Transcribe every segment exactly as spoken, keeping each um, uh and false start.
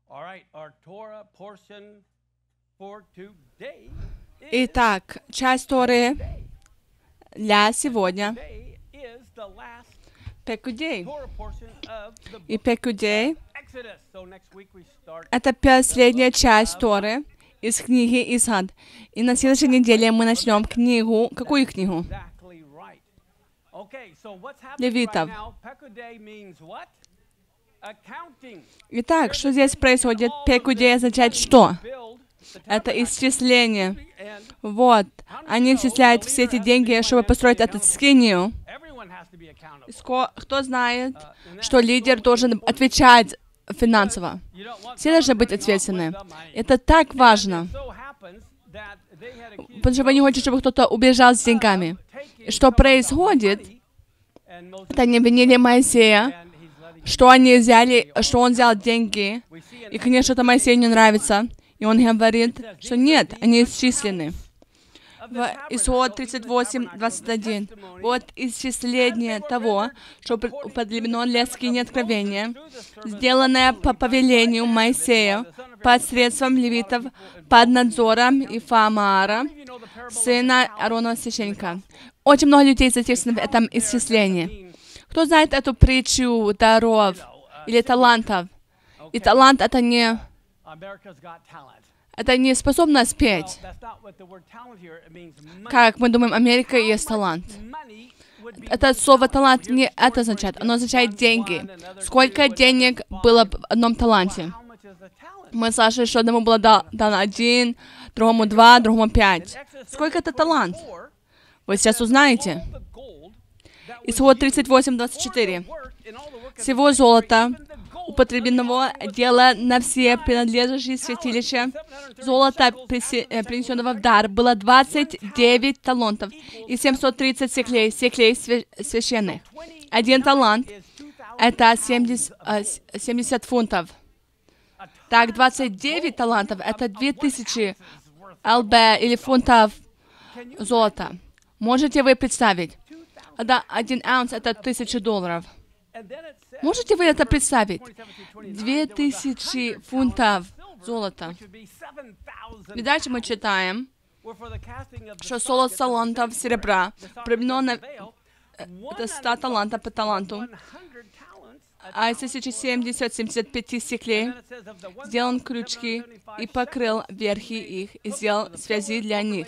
Итак, часть Торы для сегодня Пекудей. И Пекудей — это последняя часть Торы из книги Исход. И на следующей неделе мы начнем книгу. Какую книгу? Левитов. Итак, что здесь происходит? Пекудей означает что? Это исчисление. Вот. Они исчисляют все эти деньги, чтобы построить эту скинию. Кто знает, что лидер должен отвечать финансово? Все должны быть ответственны. Это так важно. Потому что вы не хотите, чтобы кто-то убежал с деньгами. Что происходит? Это они обвинили Моисея, что они взяли, что он взял деньги. И, конечно, это Моисею не нравится. И он говорит, что нет, они исчислены. В Исход тридцать восемь, двадцать один. Вот исчисление того, что употреблено для скини откровения, сделанное по повелению Моисея, посредством левитов, под надзором Ифамаара, сына Ааронова священника. Очень много людей задействовано в этом исчислении. Кто знает эту притчу даров или талантов? И талант — это не... Это не способность спеть. Как мы думаем, Америка есть талант. Это слово «талант» не это означает. Оно означает деньги. Сколько денег было в одном таланте? Мы слышали, что одному было дано один, другому два, другому пять. Сколько это талант? Вы сейчас узнаете. Исход тридцать восемь, двадцать четыре. Всего золота, употребленного дела на все принадлежащие святилища, золота, принесенного в дар, было двадцать девять талантов и семьсот тридцать секлей, секлей священных. Один талант — это семьдесят, семьдесят фунтов. Так, двадцать девять талантов — это две тысячи эл бэ или фунтов золота. Можете вы представить? Один аунс — это тысяча долларов. Можете вы это представить? Две тысячи фунтов золота. И дальше мы читаем, что сорок талантов серебра приобретено на это сто талантов по таланту, а из тысячи семьдесят, семьдесят пять секлей сделан крючки и покрыл верхи их и сделал связи для них.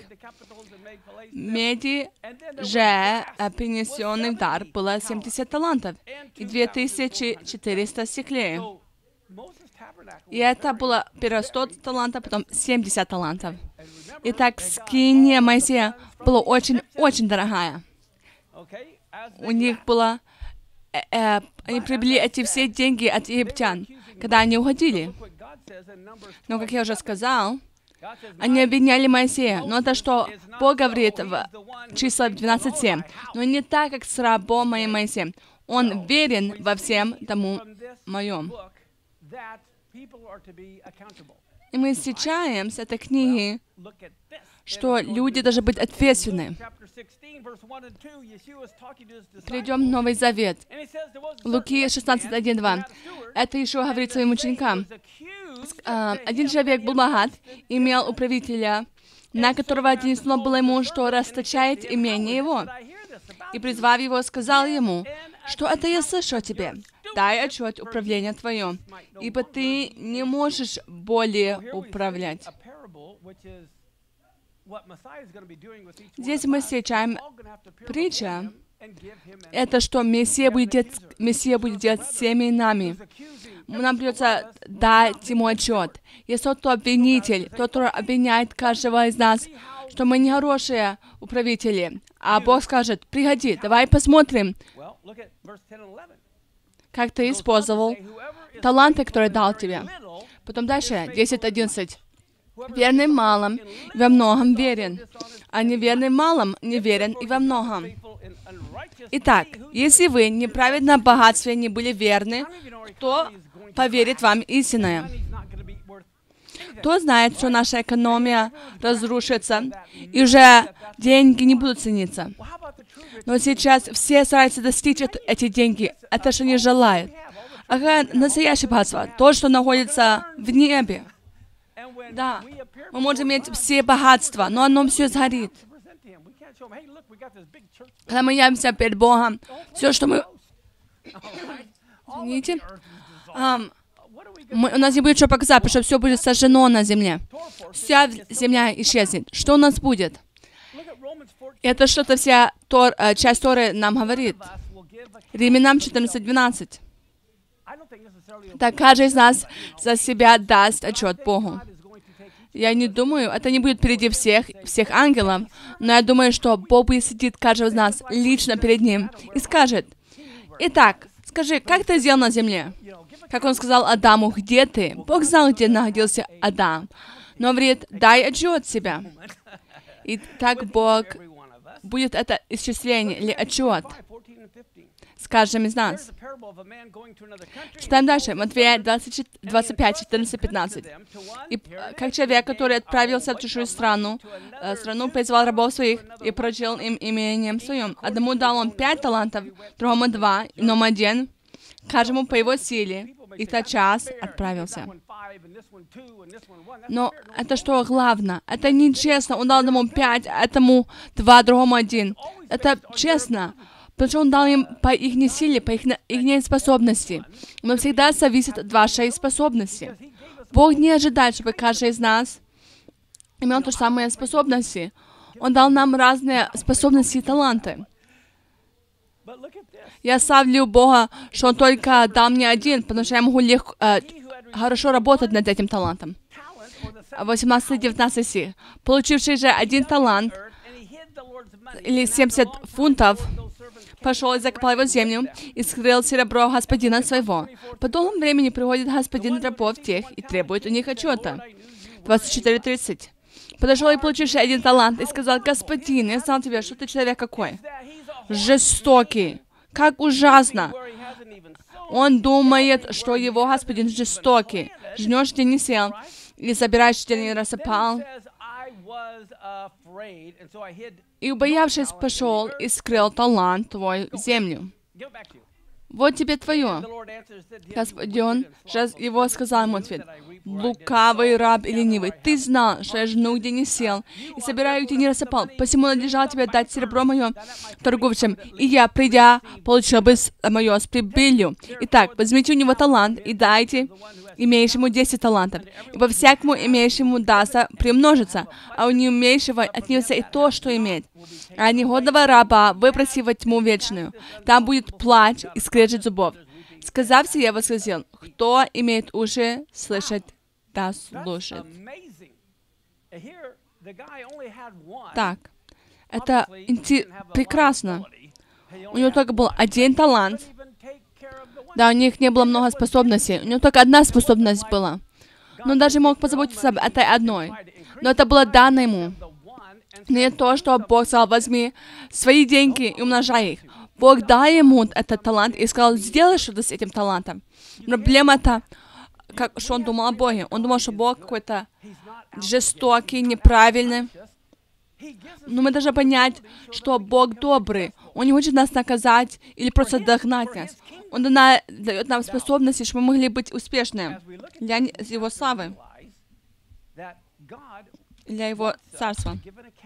Меди же принесенный в дар было семьдесят талантов и две тысячи четыреста секлей. И это было первое сто талантов, потом семьдесят талантов. Итак, скиния Моисея была очень-очень дорогая. У них было... Э, э, они приобрели эти все деньги от египтян, когда они уходили. Но, как я уже сказал, они обвиняли Моисея. Но это что Бог говорит в числа двенадцать семь. Но не так, как с рабом моим Моисеем. Он верен во всем тому моем. И мы встречаем с этой книги, что люди должны быть ответственны. Перейдем в Новый Завет. Луки шестнадцать, один, два. Это еще говорит своим ученикам. Один человек был богат, имел управителя, на которого отнесло было ему, что расточает имение его. И, призвав его, сказал ему, что это я слышу о тебе. Дай отчет управления твое, ибо ты не можешь более управлять. Здесь мы встречаем притча. Это что Мессия будет делать, Мессия будет делать с всеми нами. Нам придется дать ему отчет. Если тот, кто обвинитель, тот, кто обвиняет каждого из нас, что мы не хорошие управители, а Бог скажет, приходи, давай посмотрим, как ты использовал таланты, которые дал тебе. Потом дальше, десять, одиннадцать. Верный в малом и во многом верен, а неверный в малом не верен и во многом. Итак, если вы неправедно в богатстве не были верны, кто поверит вам истинное? Кто знает, что наша экономия разрушится, и уже деньги не будут цениться? Но сейчас все стараются достичь эти деньги. Это что они желают. Ага, настоящее богатство. То, что находится в небе. Да, мы можем иметь все богатства, но оно все сгорит. Когда мы явимся перед Богом, все, что мы... Извините. Um, мы, у нас не будет что показать, потому что все будет сожжено на земле. Вся земля исчезнет. Что у нас будет? Это что-то вся тор, часть Торы нам говорит. Римлянам четырнадцать двенадцать. Так каждый из нас за себя даст отчет Богу. Я не думаю, это не будет впереди всех, всех ангелов, но я думаю, что Бог будет сидеть каждого из нас лично перед Ним и скажет: «Итак, скажи, как ты сделал на земле?» Как Он сказал Адаму: «Где ты?» Бог знал, где находился Адам, но говорит: «Дай отчет себя». И так Бог будет это исчисление или отчет с каждым из нас. Читаем дальше. Матфея двадцать пять, четырнадцать, пятнадцать. «И как человек, который отправился в чужую страну, страну призвал рабов своих и поручил им имением своим. Одному дал он пять талантов, другому два, иному один, каждому по его силе, и тотчас отправился». Но это что главное? Это нечестно. Он дал одному пять, этому два, другому один. Это честно. Потому что Он дал им по их силе, по их, их способности. Но всегда зависит от вашей способности. Бог не ожидает, чтобы каждый из нас имел то же самое способности. Он дал нам разные способности и таланты. Я славлю Бога, что Он только дал мне один, потому что я могу легко, э, хорошо работать над этим талантом. восемнадцатый девятнадцатый стих. «Получивший же один талант, или семьдесят фунтов, пошел и закопал его в землю, и скрыл серебро господина своего. По долгому времени приходит господин рабов тех и требует у них отчета». двадцать четыре тридцать. «Подошел и получивший один талант, и сказал: господин, я знал тебя, что ты человек какой? Жестокий. Как ужасно! Он думает, что его господин жестокий. Жнешь, где не сел, и собираешь, где не рассыпал. И, убоявшись, пошел и скрыл талант твой в землю. Вот тебе твое. Господин же его сказал ему ответ: лукавый раб и ленивый, ты знал, что я жну, где не сел, и собираю, где не рассыпал. Посему надлежало тебе дать серебро мое торговцам, и я, придя, получил бы мое с прибылью. Итак, возьмите у него талант и дайте имеющему десять талантов, ибо всякому имеющему дастся приумножится, а у неумеющего отнимется и то, что имеет. А негодного раба выброси во тьму вечную. Там будет плач и скрежет зубов. Сказав сие, воскликнул: кто имеет уши слышать, да слушает. Так, это прекрасно. У него только был один талант. Да, у них не было много способностей. У него только одна способность была. Но он даже мог позаботиться об этой одной. Но это было дано ему. Не то, что Бог сказал: возьми свои деньги и умножай их. Бог дал ему этот талант и сказал: сделай что-то с этим талантом. Проблема-то, как, что он думал о Боге. Он думал, что Бог какой-то жестокий, неправильный. Но мы должны понять, что Бог добрый. Он не хочет нас наказать или просто догнать нас. Он дает нам способности, чтобы мы могли быть успешными для Его славы, для Его царства.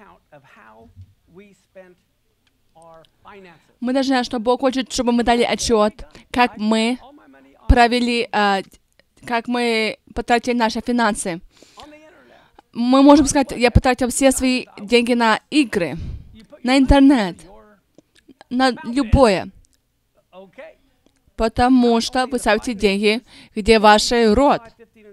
Мы должны знать, что Бог хочет, чтобы мы дали отчет, как мы провели, э, как мы потратили наши финансы. Мы можем сказать: я потратил все свои деньги на игры, на интернет, на любое. Потому что вы ставите деньги, где ваш род.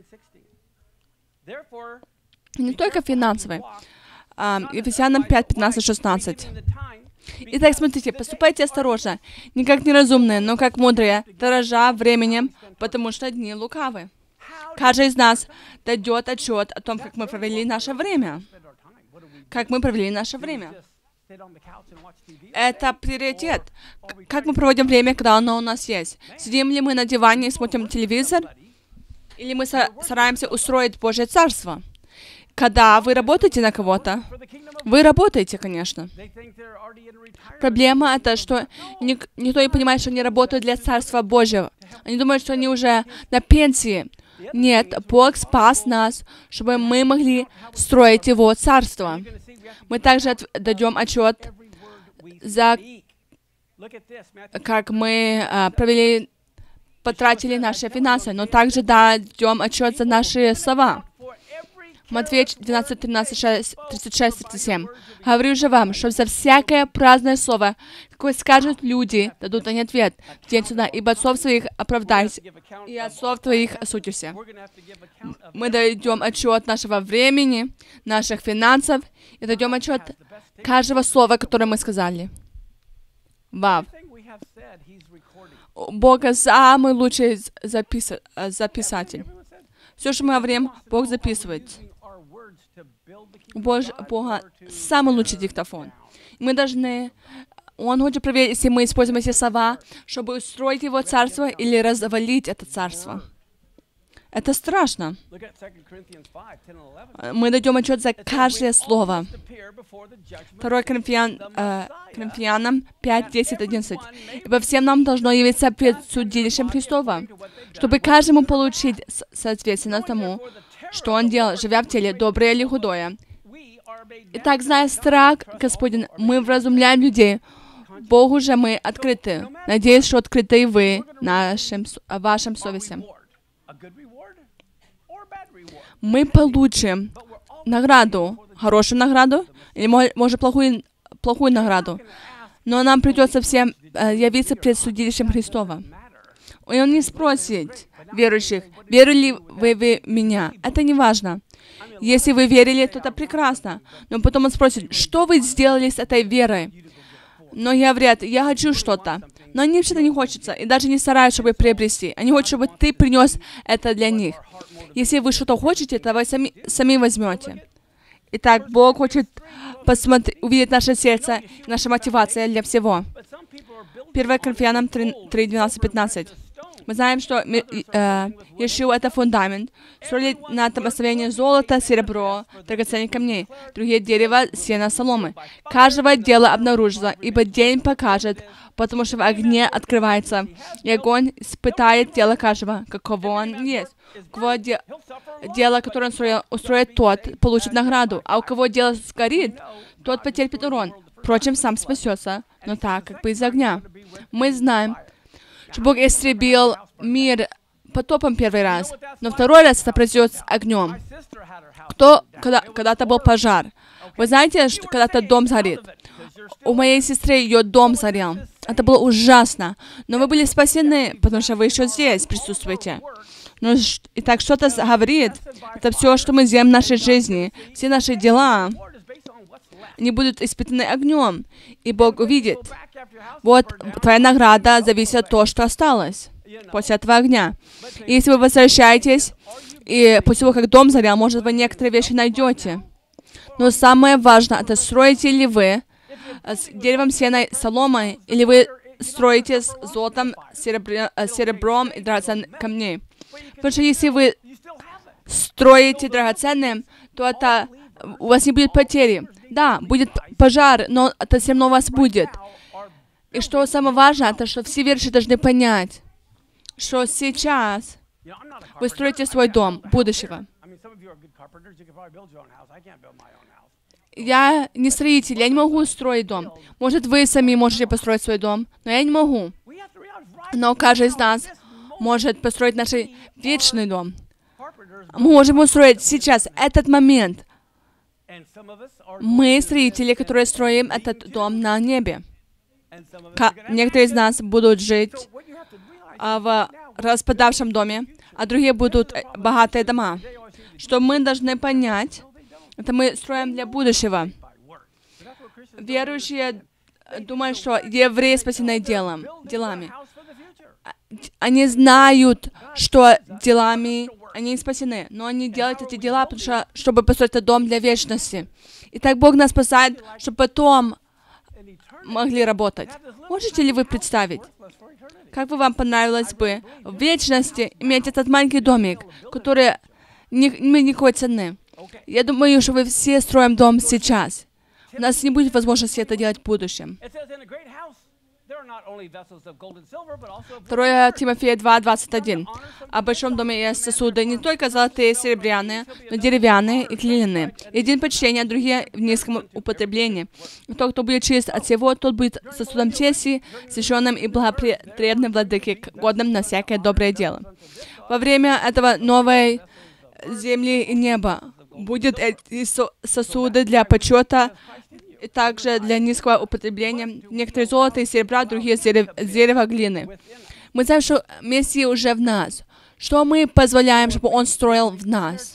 Не только финансовые. Ефесянам пять, пятнадцать, шестнадцать. Итак, смотрите, поступайте осторожно, не как неразумные, но как мудрые, дорожа временем, потому что дни лукавы. Каждый из нас дает отчет о том, как мы провели наше время. Как мы провели наше время. Это приоритет. Как мы проводим время, когда оно у нас есть? Сидим ли мы на диване и смотрим телевизор? Или мы стараемся устроить Божье Царство? Когда вы работаете на кого-то, вы работаете, конечно. Проблема это, что ник- никто не понимает, что они работают для Царства Божьего. Они думают, что они уже на пенсии. Нет, Бог спас нас, чтобы мы могли строить Его Царство. Мы также дадим отчет за, как мы а, провели, потратили наши финансы, но также дадим отчет за наши слова. Матфея двенадцать, тринадцать, тридцать шесть, тридцать семь. Говорю же вам, что за всякое праздное слово, какое скажут люди, дадут они ответ в день суда, ибо отцов своих оправдайся, и отцов твоих осудишься. Мы дадим отчет нашего времени, наших финансов, и дадим отчет каждого слова, которое мы сказали. Вау. У Бога самый лучший запис... записатель. Все, что мы говорим, Бог записывает. У Бога самый лучший диктофон. Мы должны... Он хочет проверить, если мы используем эти слова, чтобы устроить Его царство или развалить это царство. Это страшно. Мы дадим отчет за каждое слово. второе Коринфян, э, Коринфянам пять, десять, одиннадцать. «Ибо всем нам должно явиться пред судилищем Христова, чтобы каждому получить соответственно тому, что он делал, живя в теле, доброе или худое. Итак, зная страх Господень, мы вразумляем людей. Богу же мы открыты. Надеюсь, что открыты и вы нашим, вашим совестям. Мы получим награду, хорошую награду, или, может, плохую, плохую награду. Но нам придется всем э, явиться пред судилищем Христова. И Он не спросит верующих, верили вы в меня. Это не важно. Если вы верили, то это прекрасно. Но потом Он спросит, что вы сделали с этой верой? Но говорят, я хочу что-то. Но они что-то не хочется, и даже не стараются, чтобы приобрести. Они хотят, чтобы ты принес это для них. Если вы что-то хотите, то вы сами, сами возьмете. Итак, Бог хочет посмотреть, увидеть наше сердце, наша мотивация для всего. первое Коринфянам три, двенадцать, пятнадцать. Мы знаем, что э, Иешуа — это фундамент. Строили на этом основании золото, серебро, драгоценных камней, другие дерево, сено, соломы. Каждого дела обнаружится, ибо день покажет, потому что в огне открывается, и огонь испытает тело каждого, каково он есть. У кого де дело, которое он устроил, устроит, тот получит награду, а у кого дело сгорит, тот потерпит урон. Впрочем, сам спасется, но так, как бы из огня. Мы знаем, что Бог истребил мир потопом первый раз, но второй раз это произойдет с огнем. Кто, когда, когда-то был пожар. Вы знаете, что когда-то дом сгорит? У моей сестры ее дом сгорел. Это было ужасно. Но вы были спасены, потому что вы еще здесь присутствуете. Но итак, что-то говорит. Это все, что мы делаем в нашей жизни. Все наши дела, они будут испытаны огнем. И Бог увидит. Вот твоя награда зависит от того, что осталось после этого огня. И если вы возвращаетесь, и после того, как дом сгорел, может, вы некоторые вещи найдете. Но самое важное, это строите ли вы с деревом, сеной, соломой, или вы строите с золотом, серебром, серебром и драгоценными камнями. Потому что если вы строите драгоценным, то это у вас не будет потери. Да, будет пожар, но это все равно у вас будет. И что самое важное, это что все верующие должны понять, что сейчас вы строите свой дом будущего. Я не строитель, я не могу строить дом. Может, вы сами можете построить свой дом, но я не могу. Но каждый из нас может построить наш вечный дом. Мы можем устроить сейчас, этот момент. Мы строители, которые строим этот дом на небе. Некоторые из нас будут жить а, в распадавшем доме, а другие будут богатые дома. Что мы должны понять, это мы строим для будущего. Верующие думают, что евреи спасены делом, делами. Они знают, что делами они спасены, но они делают эти дела, потому что, чтобы построить этот дом для вечности. И так Бог нас спасает, чтобы потом могли работать. Можете ли вы представить, как бы вам понравилось бы в вечности иметь этот маленький домик, который не имеет никакой цены? Я думаю, что вы все строим дом сейчас. У нас не будет возможности это делать в будущем. Второе Тимофея два, двадцать один. О большом доме есть сосуды не только золотые, серебряные, но деревянные и глиняные. Один почтение, а другие в низком употреблении. Тот, кто будет чист от всего, тот будет сосудом чести, священным и благоприятным владыке, годным на всякое доброе дело. Во время этого новой земли и неба будут эти сосуды для почета, и также для низкого употребления. Некоторые золото и серебра, другие дерево, глины. Мы знаем, что Мессия уже в нас. Что мы позволяем, чтобы Он строил в нас?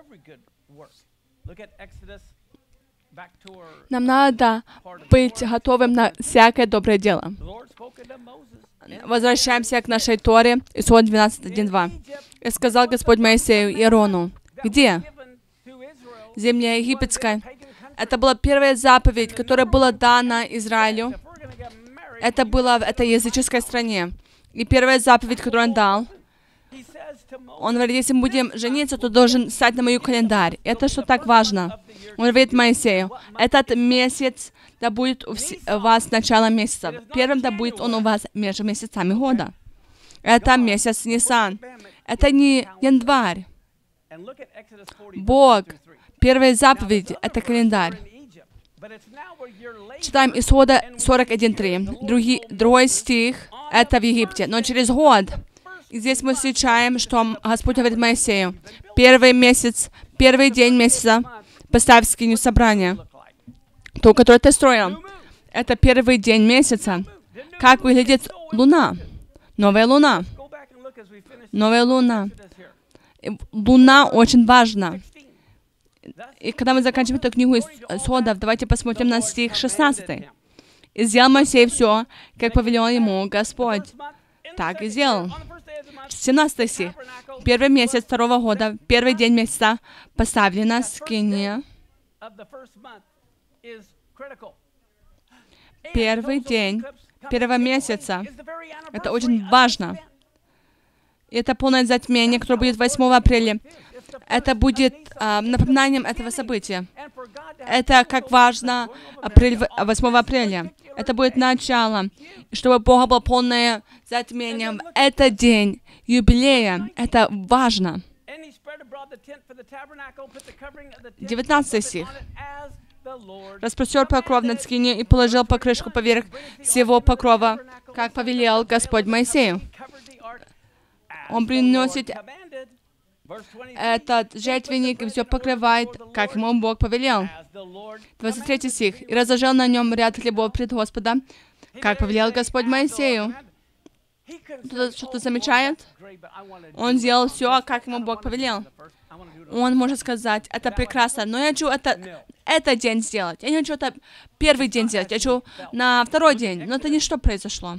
Нам надо быть готовым на всякое доброе дело. Возвращаемся к нашей Торе, Исход двенадцать, один, два. «И сказал Господь Моисею и Аарону». Где? В земле египетской. Это была первая заповедь, которая была дана Израилю. Это было в этой языческой стране. И первая заповедь, которую Он дал, Он говорит, если мы будем жениться, то должен стать на мою календарь. Это что так важно. Он говорит Моисею, этот месяц да будет у вас начало месяца. Первым да будет он у вас между месяцами года. Это месяц Нисан. Это не январь. Бог, первая заповедь, это календарь. Читаем Исхода сорок один, три. Другой, другой стих, это в Египте. Но через год, и здесь мы встречаем, что Господь говорит Моисею, первый месяц, первый день месяца, поставь скинию собрания. То, которое ты строил, это первый день месяца. Как выглядит луна? Новая луна. Новая луна. Луна очень важна. И когда мы заканчиваем эту книгу Исходов, давайте посмотрим на стих шестнадцатый. «И сделал Моисей все, как повелел ему Господь». Так и сделал. семнадцатый стих. Первый месяц второго года, первый день месяца, поставлена скиния. Первый день первого месяца. Это очень важно. И это полное затмение, которое будет восьмого апреля. Это будет а, напоминанием этого события. Это как важно апрель, восьмого апреля. Это будет начало. Чтобы у Бога было полное затмение. Это день юбилея. Это важно. девятнадцатый стих. «Распростер покров над скинией и положил покрышку поверх всего покрова, как повелел Господь Моисею». Он приносит этот жертвенник и все покрывает, как ему Бог повелел. двадцать третий стих. «И разложил на нем ряд хлебов пред Господа, как повелел Господь Моисею». Кто-то что-то замечает? Он сделал все, как ему Бог повелел. Он может сказать, это прекрасно, но я хочу это, это день сделать. Я не хочу это первый день сделать, я хочу на второй день. Но это не что произошло.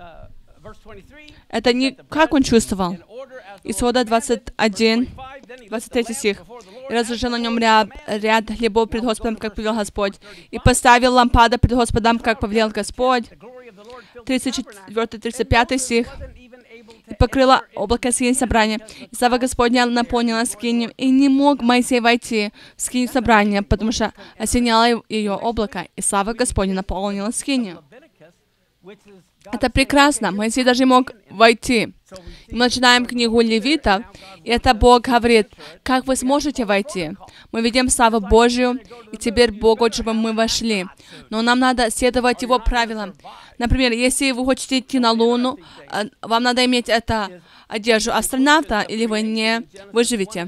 Это не как он чувствовал. Исхода двадцать один, двадцать третий стих. «И разложил на нем ряд, ряд хлебов пред Господом, как повелел Господь, и поставил лампады пред Господом, как повелел Господь». тридцать четвёртый, тридцать пятый стих. «И покрыло облако скинии собрания, и слава Господня наполнила скинию, и не мог Моисей войти в скинию собрания, потому что осеняло ее облако, и слава Господня наполнила скинию». Это прекрасно. Моисей даже мог войти. Мы начинаем книгу Левитов, и это Бог говорит, как вы сможете войти? Мы видим славу Божью, и теперь Бог хочет, чтобы мы вошли. Но нам надо следовать Его правилам. Например, если вы хотите идти на Луну, вам надо иметь это одежду астронавта, или вы не выживете.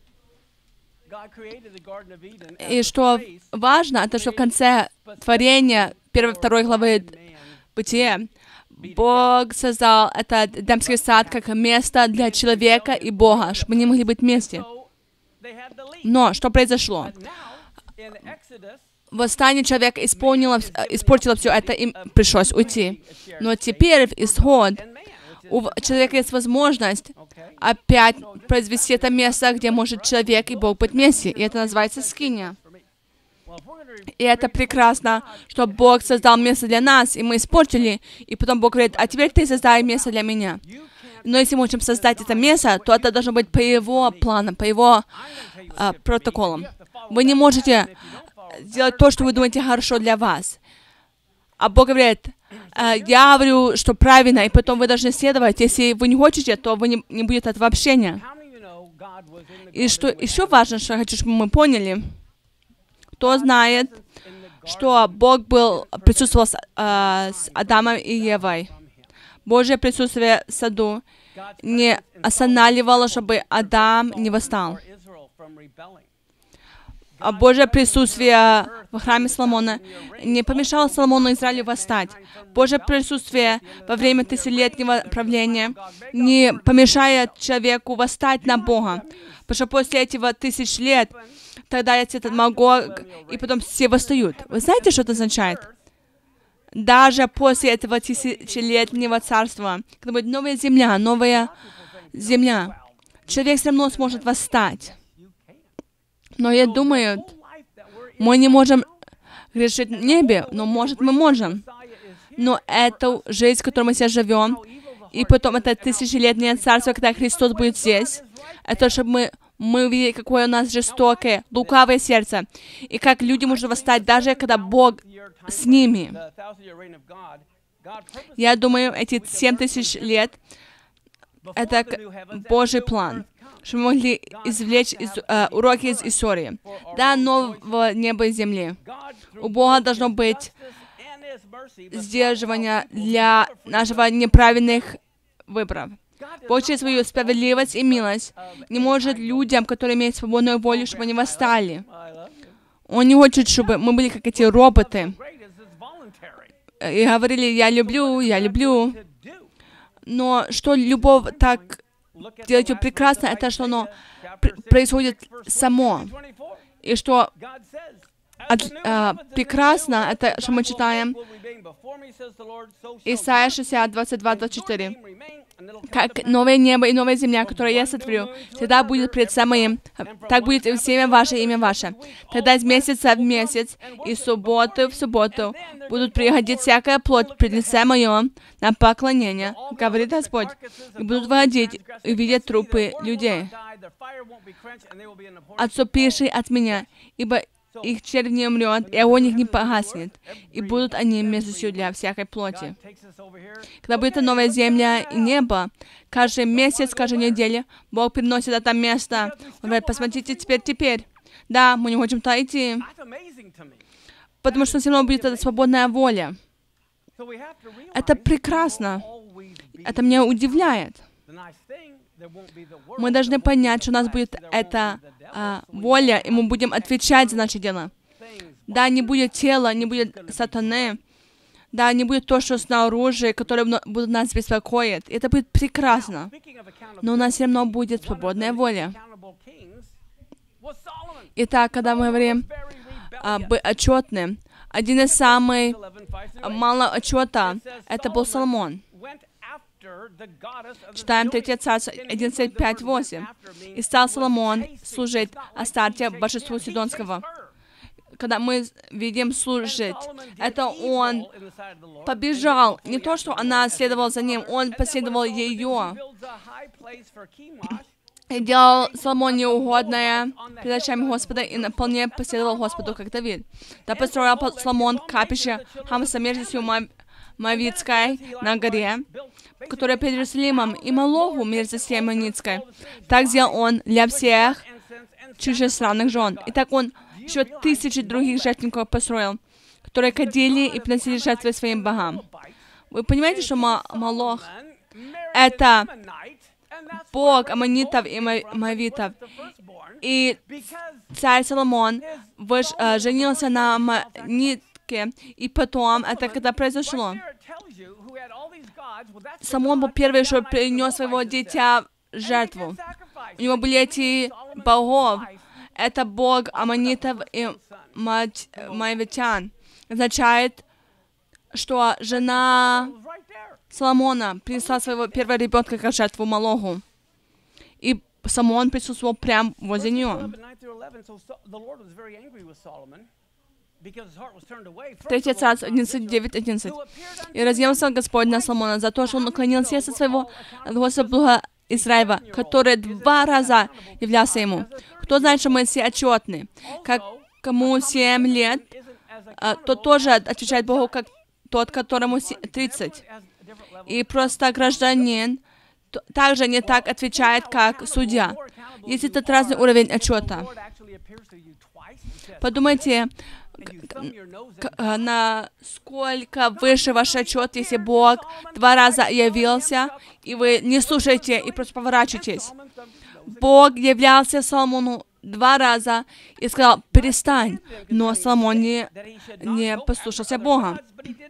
И что важно, это что в конце творения первой второй главы Бытия, Бог создал этот Эдемский сад как место для человека и Бога, чтобы они могли быть вместе. Но что произошло? Восстание человека исполнило, испортило все это, им пришлось уйти. Но теперь в Исход у человека есть возможность опять произвести это место, где может человек и Бог быть вместе. И это называется скиния. И это прекрасно, что Бог создал место для нас, и мы испортили. И потом Бог говорит, а теперь ты создай место для меня. Но если мы можем создать это место, то это должно быть по Его планам, по Его а, протоколам. Вы не можете сделать то, что вы думаете хорошо для вас. А Бог говорит, я говорю, что правильно, и потом вы должны следовать. Если вы не хотите, то вы не, не будет этого общения. И что еще важно, что я хочу, чтобы мы поняли, кто знает, что Бог был, присутствовал с, э, с Адамом и Евой. Божье присутствие в саду не останавливало, чтобы Адам не восстал. А Божье присутствие в храме Соломона не помешало Соломону и Израилю восстать. Божье присутствие во время тысячелетнего правления не помешает человеку восстать на Бога. Потому что после этих тысяч лет тогда этот Магог, и потом все восстают. Вы знаете, что это означает? Даже после этого тысячелетнего царства, когда будет новая земля, новая земля, человек все равно сможет восстать. Но я думаю, мы не можем грешить в небе, но может мы можем. Но эту жизнь, в которой мы сейчас живем, и потом это тысячелетнее царство, когда Христос будет здесь, это чтобы мы, мы увидели, какое у нас жестокое, лукавое сердце, и как люди могут восстать, даже когда Бог с ними. Я думаю, эти семь тысяч лет — это Божий план, чтобы мы могли извлечь из, э, уроки из истории. Да, нового неба и земли. У Бога должно быть сдерживание для нашего неправильных выборов. Бог через свою справедливость и милость не может людям, которые имеют свободную волю, чтобы они восстали. Он не хочет, чтобы мы были как эти роботы. И говорили, я люблю, я люблю. Но что любовь так делает ее прекрасно, это что оно пр происходит само. И что от, а, прекрасно, это что мы читаем Исайя шестьдесят, двадцать два, двадцать четыре. Как новое небо и новая земля, которую я сотворю, всегда будет пред самым, так будет и всеми ваше имя ваше. Тогда из месяца в месяц и субботы в субботу будут приходить всякая плоть пред лице мое на поклонение, говорит Господь, и будут выходить и видеть трупы людей, отступившие от меня, ибо их червь не умрет, и огонь их не погаснет, и будут они мерзостью для всякой плоти. Когда будет новая земля и небо, каждый месяц, каждую неделю Бог приносит это место. Он говорит, посмотрите теперь, теперь. Да, мы не хотим туда идти, потому что все равно будет эта свободная воля. Это прекрасно. Это меня удивляет. Мы должны понять, что у нас будет эта а, воля, и мы будем отвечать за наши дела. Да, не будет тела, не будет сатаны, да, не будет то, что снаружи, которое будет нас беспокоить. Это будет прекрасно. Но у нас все равно будет свободная воля. Итак, когда мы говорим а, быть отчетным, один из самых мало отчета, это был Соломон. Читаем третье Царство одиннадцать, пять, восемь. «И стал Соломон служить Астарте, божеству Сидонского». Когда мы видим служить, это он побежал. Не то, что она следовала за ним, он последовал ее. И делал Соломон неугодное перед очами Господа, и наполне последовал Господу, как Давид. Да построил Соломон капище Хамса мерзостью Моавитской на горе, которая перед Иерусалимом, и Молоху мерзости Аммонитской. Так сделал он для всех чужестранных жен. И так он еще тысячи других жертвенников построил, которые кадили и приносили жертвы своим богам. Вы понимаете, что Молох — это бог аммонитов и моавитов. И царь Соломон выш, uh, женился на аммонитке, и потом, это когда произошло, Соломон был первый, что принес своего дитя в жертву. У него были эти богов. Это бог аммонитов и моавитян. Означает, что жена Соломона принесла своего первого ребенка как жертву Молоху. И Соломон присутствовал прямо возле нее. Третье Царство одиннадцать, девять, одиннадцать. «И разъелся Господь на Соломона за то, что он уклонил сердце своего от Господа Бога Израиля, который два раза являлся ему». Кто знает, что мы все отчетны? Как кому семь лет, а, то тоже отвечает Богу как тот, которому тридцать. И просто гражданин также не так отвечает, как судья. Есть этот разный уровень отчета. Подумайте, насколько выше ваш отчет, если Бог два раза явился, и вы не слушаете и просто поворачиваетесь. Бог являлся Соломону два раза и сказал: перестань. Но Соломон не, не послушался Бога.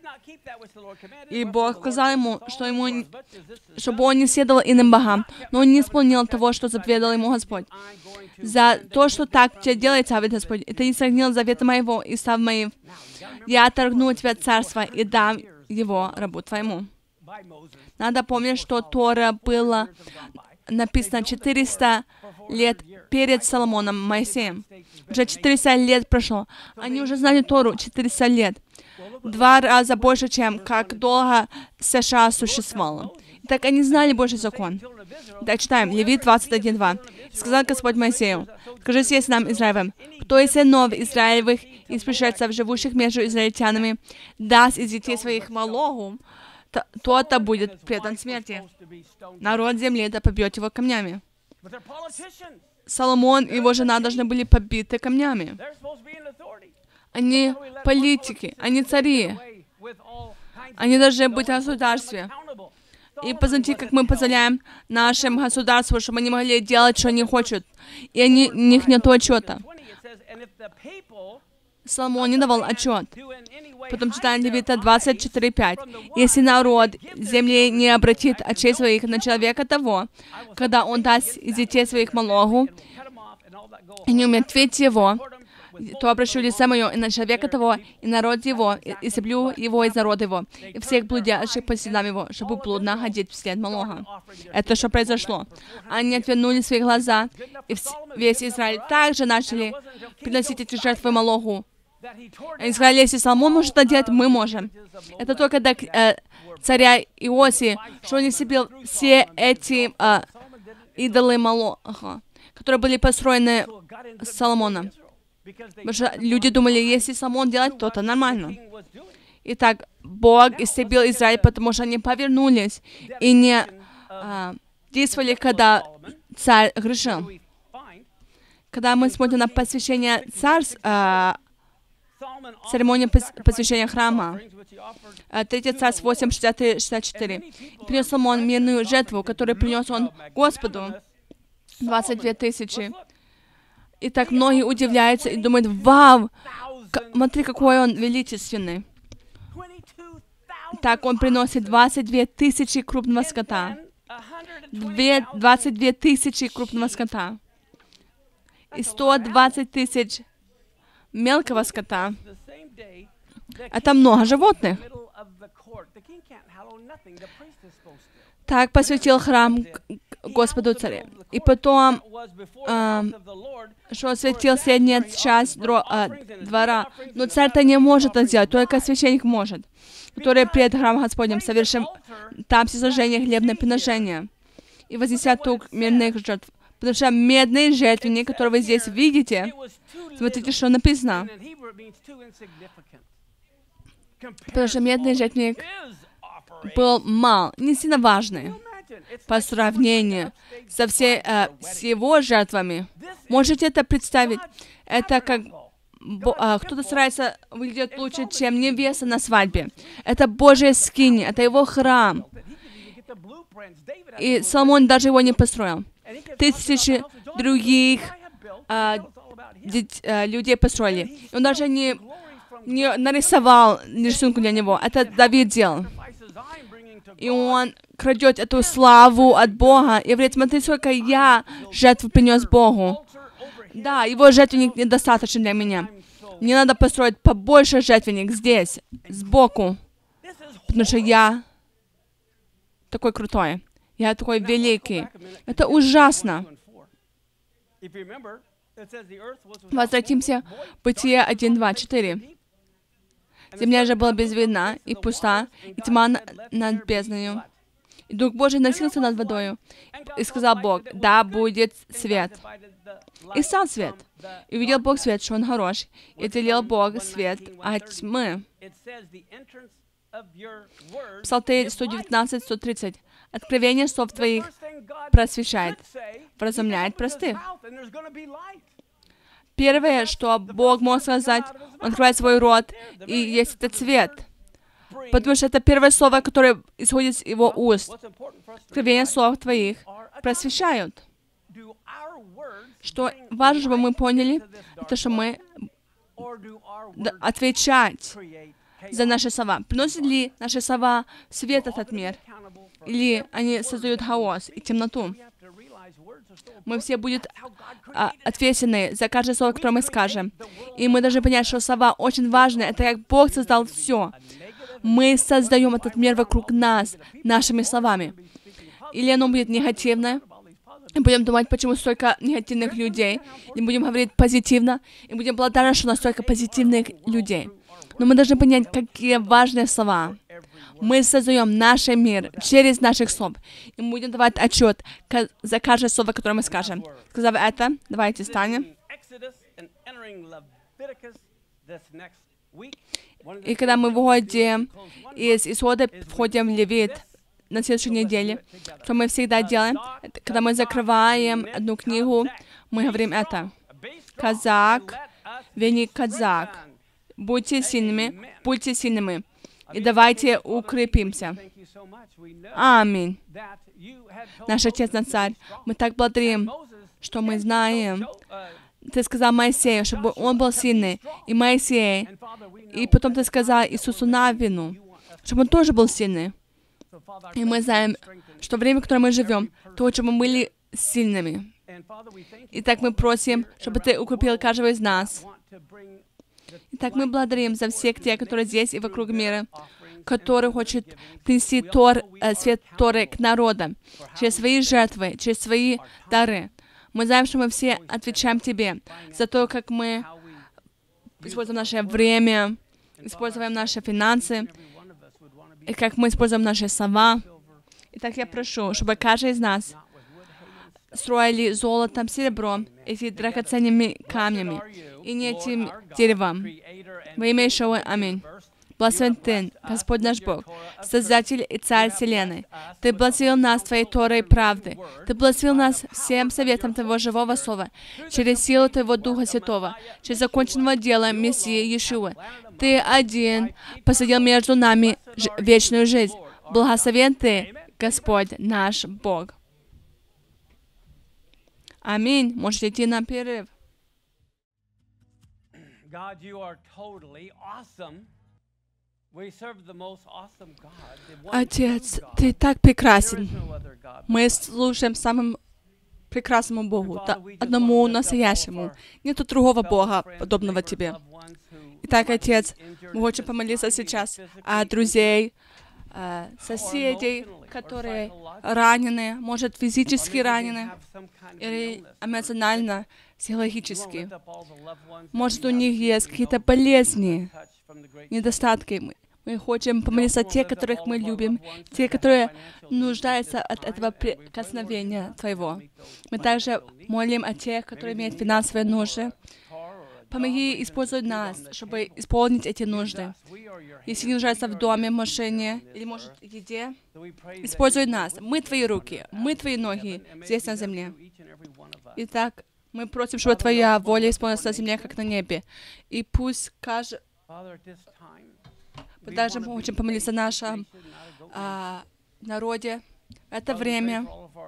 И Бог сказал ему, что ему, чтобы он не следовал иным богам, но он не исполнил того, что заповедал ему Господь. За то, что так тебе делает, говорит Господь, и ты не сохранил завета моего и став моим, я отторгну от тебя царство и дам его рабу твоему. Надо помнить, что Тора была написано четыреста лет перед Соломоном Моисеем. Уже четыреста лет прошло. Они уже знали Тору четыреста лет. Два раза больше, чем как долго США существовало. Так они знали Божий закон. Так читаем. Левит двадцать один два. Сказал Господь Моисею: скажи сынам Израилевым, кто из сынов Израилевых, из пришельцев, живущих между израильтянами, даст из детей своих малогу, тот-то будет предан смерти. Народ земли это побьет его камнями. Соломон и его жена должны были побиты камнями. Они политики, они цари. Они должны быть в государстве. И посмотрите, как мы позволяем нашим государству, чтобы они могли делать, что они хотят. И они, у них нет отчета. Соломон не давал отчет. Потом читаем Левита двадцать четыре пять. Если народ земли не обратит очей своих на человека того, когда он даст из детей своих малогу, и не умертвить его, то обращу лице мое и на человека того, и народ его, и, и соблю его из народа его, и всех блудящих по следам его, чтобы блудно ходить вслед малого. Это что произошло? Они отвернули свои глаза, и весь Израиль также начали приносить эти жертвы малогу. Они сказали: если Соломон может это делать, мы можем. Это только до э, царя Иосии, что он себе все эти э, идолы малого, которые были построены с Соломоном. Потому что люди думали, если Соломон делает, то это нормально. Итак, Бог истребил Израиль, потому что они повернулись и не а, действовали, когда царь грешил. Когда мы смотрим на посвящение царств, а, церемонию посвящения храма, третье Царств восемь, шестьдесят три шестьдесят четыре, принес Соломон мирную жертву, которую принес он Господу, двадцать две тысячи. И так многие удивляются и думают: вау, смотри, какой он величественный. Так он приносит двадцать две тысячи крупного скота. двадцать две тысячи крупного скота. И сто двадцать тысяч мелкого скота. Это много животных. Так посвятил храм Господу царя. И потом, э, что осветил средняя часть дро, э, двора. Но царь-то не может это сделать, только священник может, который пред храмом Господним совершим там всесожжение, хлебное приношение и вознесят тук мирных жертв. Потому что медный жертвенник, который вы здесь видите, смотрите, что написано. Потому что медный жертвенник был мал, не сильно важный по сравнению со всей, э, с его жертвами. Можете это представить? Это как э, кто-то старается выглядеть лучше, чем невеста на свадьбе. Это Божья скиния, это его храм. И Соломон даже его не построил. Тысячи других э, дит, э, людей построили. Он даже не, не нарисовал рисунку для него. Это Давид делал. И он крадет эту славу от Бога и говорит: смотри, сколько я жертв принес Богу. Да, его жертвенник недостаточен для меня. Мне надо построить побольше жертвенник здесь, сбоку. Потому что я такой крутой. Я такой великий. Это ужасно. Возвратимся в Бытие один, два, четыре. Земля же была безвидна и пуста, и тьма над бездною. И Дух Божий носился над водою. И сказал Бог: да будет свет. И стал свет. И увидел Бог свет, что он хорош. И отделил Бог свет от тьмы. Псалтырь сто девятнадцать, сто тридцать. Откровение слов Твоих просвещает, вразумляет простых. Первое, что Бог может сказать, Он открывает свой рот, и есть этот цвет. Потому что это первое слово, которое исходит из Его уст. Откровение слов Твоих просвещают. Что важно, чтобы мы поняли, это что мы отвечать за наши слова. Приносят ли наши слова свет в этот мир? Или они создают хаос и темноту? Мы все будем а, ответственны за каждое слово, которое мы скажем. И мы должны понять, что слова очень важны. Это как Бог создал все. Мы создаем этот мир вокруг нас нашими словами. Или оно будет негативное, и будем думать, почему столько негативных людей, и будем говорить позитивно, и будем благодарны, что у нас столько позитивных людей. Но мы должны понять, какие важные слова. Мы создаем наш мир через наших слов. И мы будем давать отчет за каждое слово, которое мы скажем. Сказав это, давайте встанем. И когда мы выходим из Исхода, входим в Левит на следующей неделе, что мы всегда делаем, когда мы закрываем одну книгу, мы говорим это. Казак, вени казак. Будьте сильными, будьте сильными. И давайте укрепимся. Аминь. Наш Отец на Царь, мы так благодарим, что мы знаем. Ты сказал Моисею, чтобы он был сильный, и Моисей. И потом ты сказал Иисусу Навину, чтобы он тоже был сильный. И мы знаем, что время, в котором мы живем, то, чтобы мы были сильными. Итак, мы просим, чтобы ты укрепил каждого из нас. Итак, мы благодарим за всех тех, которые здесь и вокруг мира, которые хотят принести Тор, э, свет Торы к народам, через свои жертвы, через свои дары. Мы знаем, что мы все отвечаем Тебе за то, как мы используем наше время, используем наши финансы, и как мы используем наши слова. Итак, я прошу, чтобы каждый из нас строили золотом, серебром, эти драгоценными камнями, и не этим деревом. Во имя Ишуа, аминь. Благословен Ты, Господь наш Бог, Создатель и Царь Вселенной. Ты благословил нас Твоей Торой правды. Ты благословил нас всем советом Твоего живого Слова, через силу Твоего Духа Святого, через законченного дела Мессии Иешуа. Ты один посадил между нами вечную жизнь. Благословен Ты, Господь наш Бог. Аминь. Можете идти на перерыв. Отец, Ты так прекрасен. Мы служим самому прекрасному Богу, одному настоящему. Нету другого Бога, подобного Тебе. Итак, Отец, мы хотим помолиться сейчас о друзей, соседей, которые ранены, может, физически ранены, или эмоционально, психологически. Может, у них есть какие-то болезни, недостатки. Мы хотим помолиться о тех, которых мы любим, те, которые нуждаются от этого прикосновения Твоего. Мы также молим о тех, которые имеют финансовые нужды. Помоги использовать нас, чтобы исполнить эти нужды. Если не нуждаются в доме, в машине или, может, в еде, используй нас. Мы Твои руки, мы Твои ноги здесь на земле. Итак, мы просим, чтобы Твоя воля исполнилась на земле, как на небе. И пусть каждый... Мы также хотим помолиться о нашем а, народе. Это время.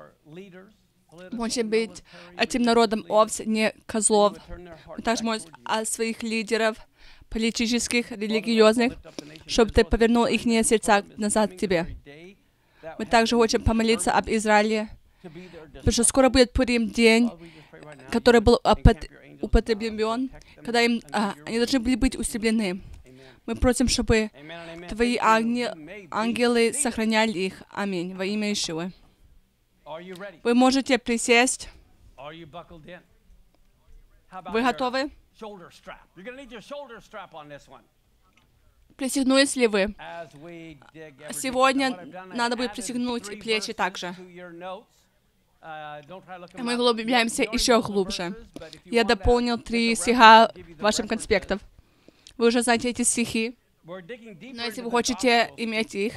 Может быть, этим народом овц, не козлов. Мы также молимся о своих лидеров, политических, религиозных, чтобы Ты повернул их сердца назад к Тебе. Мы также хотим помолиться об Израиле, потому что скоро будет Пурим, день, который был употреблен, когда им, а, они должны были быть устремлены. Мы просим, чтобы Твои ангел, ангелы сохраняли их. Аминь. Во имя Иешуа. Вы можете присесть. Вы готовы? Пристегнулись ли вы? Сегодня надо будет пристегнуть и плечи также. Мы углубляемся еще глубже. Я дополнил три стиха вашим конспектов. Вы уже знаете эти стихи. Но если вы хотите иметь их,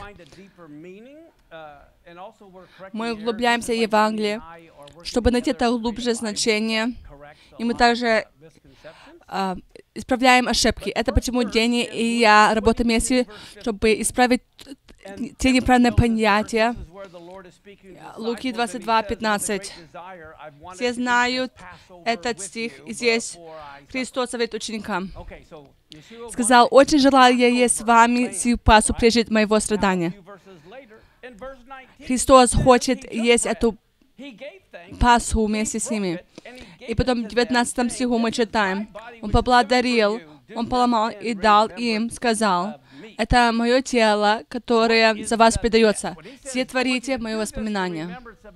мы углубляемся в Евангелие, чтобы найти это глубже значение, и мы также а, исправляем ошибки. Это почему Дени и я работаем вместе, чтобы исправить те неправильные понятия. Луки двадцать два, пятнадцать. Все знают этот стих, и здесь Христос советует ученикам. Сказал: «Очень желаю я есть с вами сию Пасху прежде моего страдания». Христос хочет есть эту Пасху вместе с ними. И потом в девятнадцатом стиху мы читаем: Он поблагодарил, Он поломал и дал им, сказал: «Это мое тело, которое за вас предается. Сие творите мое воспоминание».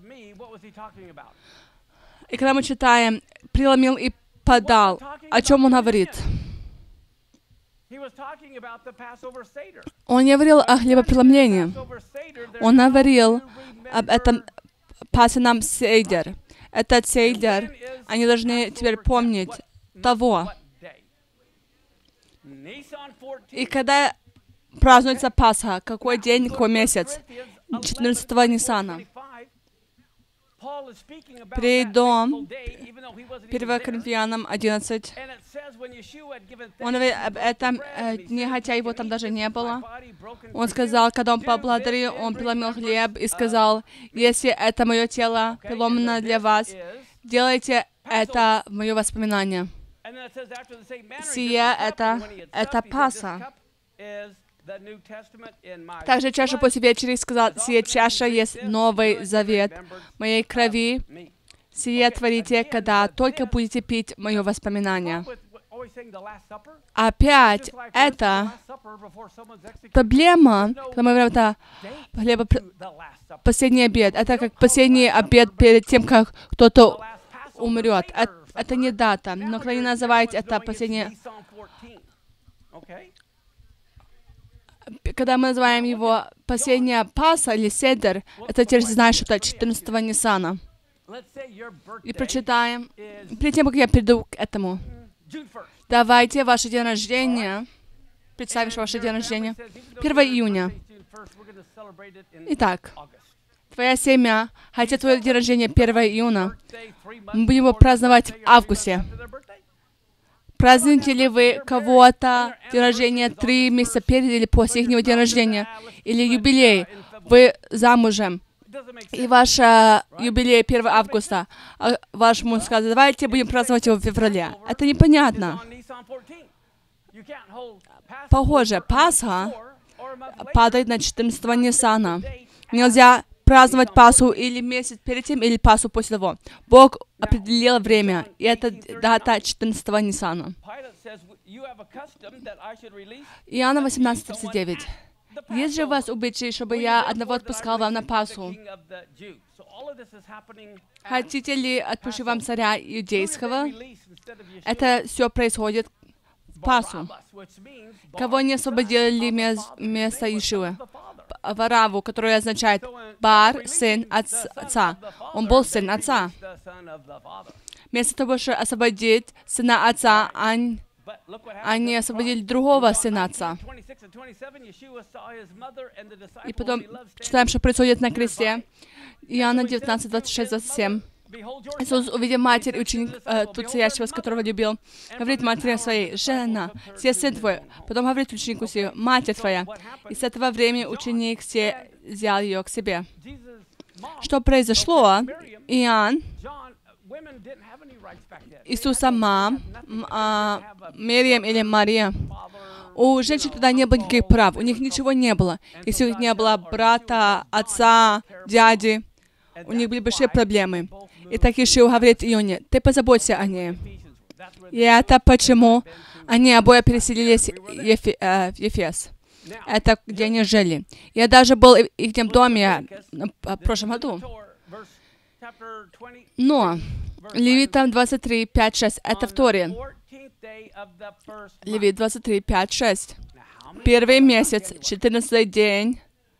И когда мы читаем «преломил и подал», о чем Он говорит? Он не говорил о хлебопреломлении. Он говорил об этом пасхальном сейдер. Этот сейдер, они должны теперь помнить того. И когда празднуется Пасха, какой день, какой месяц? четырнадцатого Ниссана. Перейдем первое Коринфянам одиннадцать. Он говорит об этом дне, хотя его там даже не было. Он сказал, когда он поблагодарил, он преломил хлеб и сказал: «Если это мое тело, преломлено для вас, делайте это в мое воспоминание». Сие это, это Пасха. Также чаша после вечери сказал: «Сия чаша есть Новый Завет моей крови. Сие творите, когда только будете пить мое воспоминание». Опять это проблема, когда мы говорим, это хлеба, последний обед. Это как последний обед перед тем, как кто-то умрет. Это, это не дата, но когда они называют это последнее... Когда мы называем его последняя Пасха или Седер, это теперь знаешь, что это четырнадцатого Ниссана. И прочитаем, перед тем, как я приду к этому. Давайте ваше день рождения, представим, что ваше день рождения, первого июня. Итак, твоя семья, хотя твой день рождения первого июня, мы будем его праздновать в августе. Празднуете ли вы кого-то день рождения три месяца перед или после их дня рождения? Или юбилей? Вы замужем. И ваш uh, юбилей первого августа. А ваш муж сказал: давайте будем праздновать его в феврале. Это непонятно. Похоже, Пасха падает на четырнадцатого Ниссана. Нельзя праздновать Пасху или месяц перед тем, или Пасху после того. Бог определил время, и это дата четырнадцатого Ниссана. Иоанна восемнадцать тридцать девять. Есть же у вас обычай, чтобы я одного отпускал вам на Пасху? Хотите ли отпущу вам царя иудейского? Это все происходит в Пасху. Кого не освободили место Иешуа? Вараву, который означает Бар, сын отца. Он был сын отца. Вместо того, чтобы освободить сына отца, они, они освободили другого сына отца. И потом читаем, что происходит на кресте. Иоанна девятнадцать, двадцать шесть, двадцать семь. Иисус, увидев матерь и ученик, э, тут стоящего, с которого любил, говорит матери своей: «Жена, сей сын твой». Потом говорит ученику сию: «Матерь твоя». И с этого времени ученик се взял ее к себе. Что произошло? Иоанн, Иисуса мам, а, Мириам или Мария, у женщин тогда не было никаких прав, у них ничего не было. Если у них не было брата, отца, дяди, у них были большие проблемы. И так Иешуа говорит Ионе: «Ты позаботься о ней». И это почему они обои переселились в Ефес. Это где они жили. Я даже был в их доме в прошлом году. Но Левитам двадцать три, пять, шесть, это в Торе. Левит двадцать три, пять, шесть. Первый месяц, четырнадцатый день.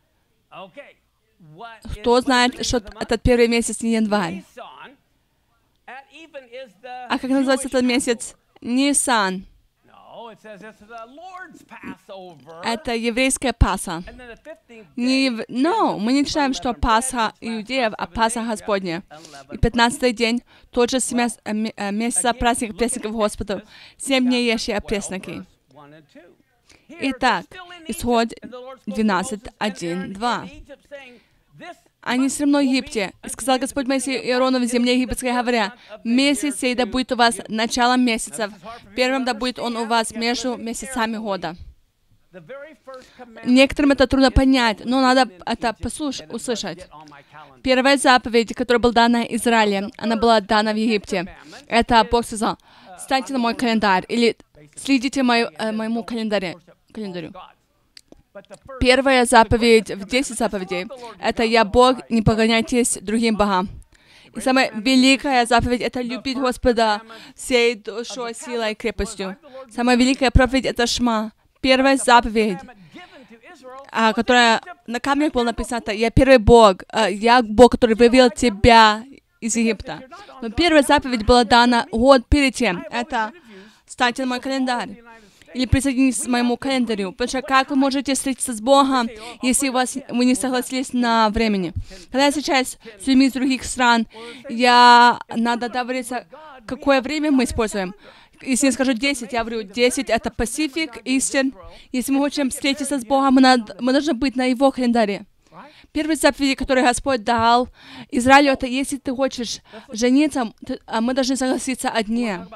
Кто знает, что этот первый месяц не январь? А как называется этот месяц? Ниссан. Это еврейская Пасха. Не, ев- no, мы не читаем, что Пасха иудеев, а Пасха Господня. И пятнадцатый день, тот же семя- э, ме- э, месяца праздника пресноков Господу. Семь дней ешьте пресноки. Итак, Исход двенадцать, один, два. Они все равно в Египте. И сказал Господь Моисею и Аарону в земле египетской, говоря: «Месяц сей да будет у вас началом месяцев, первым да будет он у вас между месяцами года». Некоторым это трудно понять, но надо это послушать, услышать. Первая заповедь, которая была дана Израилю, она была дана в Египте. Это Бог сказал: «Станьте на мой календарь» или «Следите мою, э, моему календарю». календарю. Первая заповедь в десять заповедей — это «Я Бог, не поклоняйтесь другим богам». И самая великая заповедь — это любить Господа всей душой, силой и крепостью. Самая великая проповедь — это Шма. Первая заповедь, а, которая на камнях была написана: «Я первый Бог, а, я Бог, который вывел тебя из Египта». Но первая заповедь была дана год перед тем. Это «Станьте на мой календарь». Или присоединитесь к моему календарю. Потому что как вы можете встретиться с Богом, если у вас, вы не согласились на времени? Когда я встречаюсь с людьми из других стран, я надо договориться, какое время мы используем. Если я скажу десять, я говорю, десять — это Pacific, Eastern. Если мы хотим встретиться с Богом, мы, надо, мы должны быть на Его календаре. Первый заповедь, который Господь дал Израилю, это если ты хочешь жениться, ты, мы должны согласиться о дне.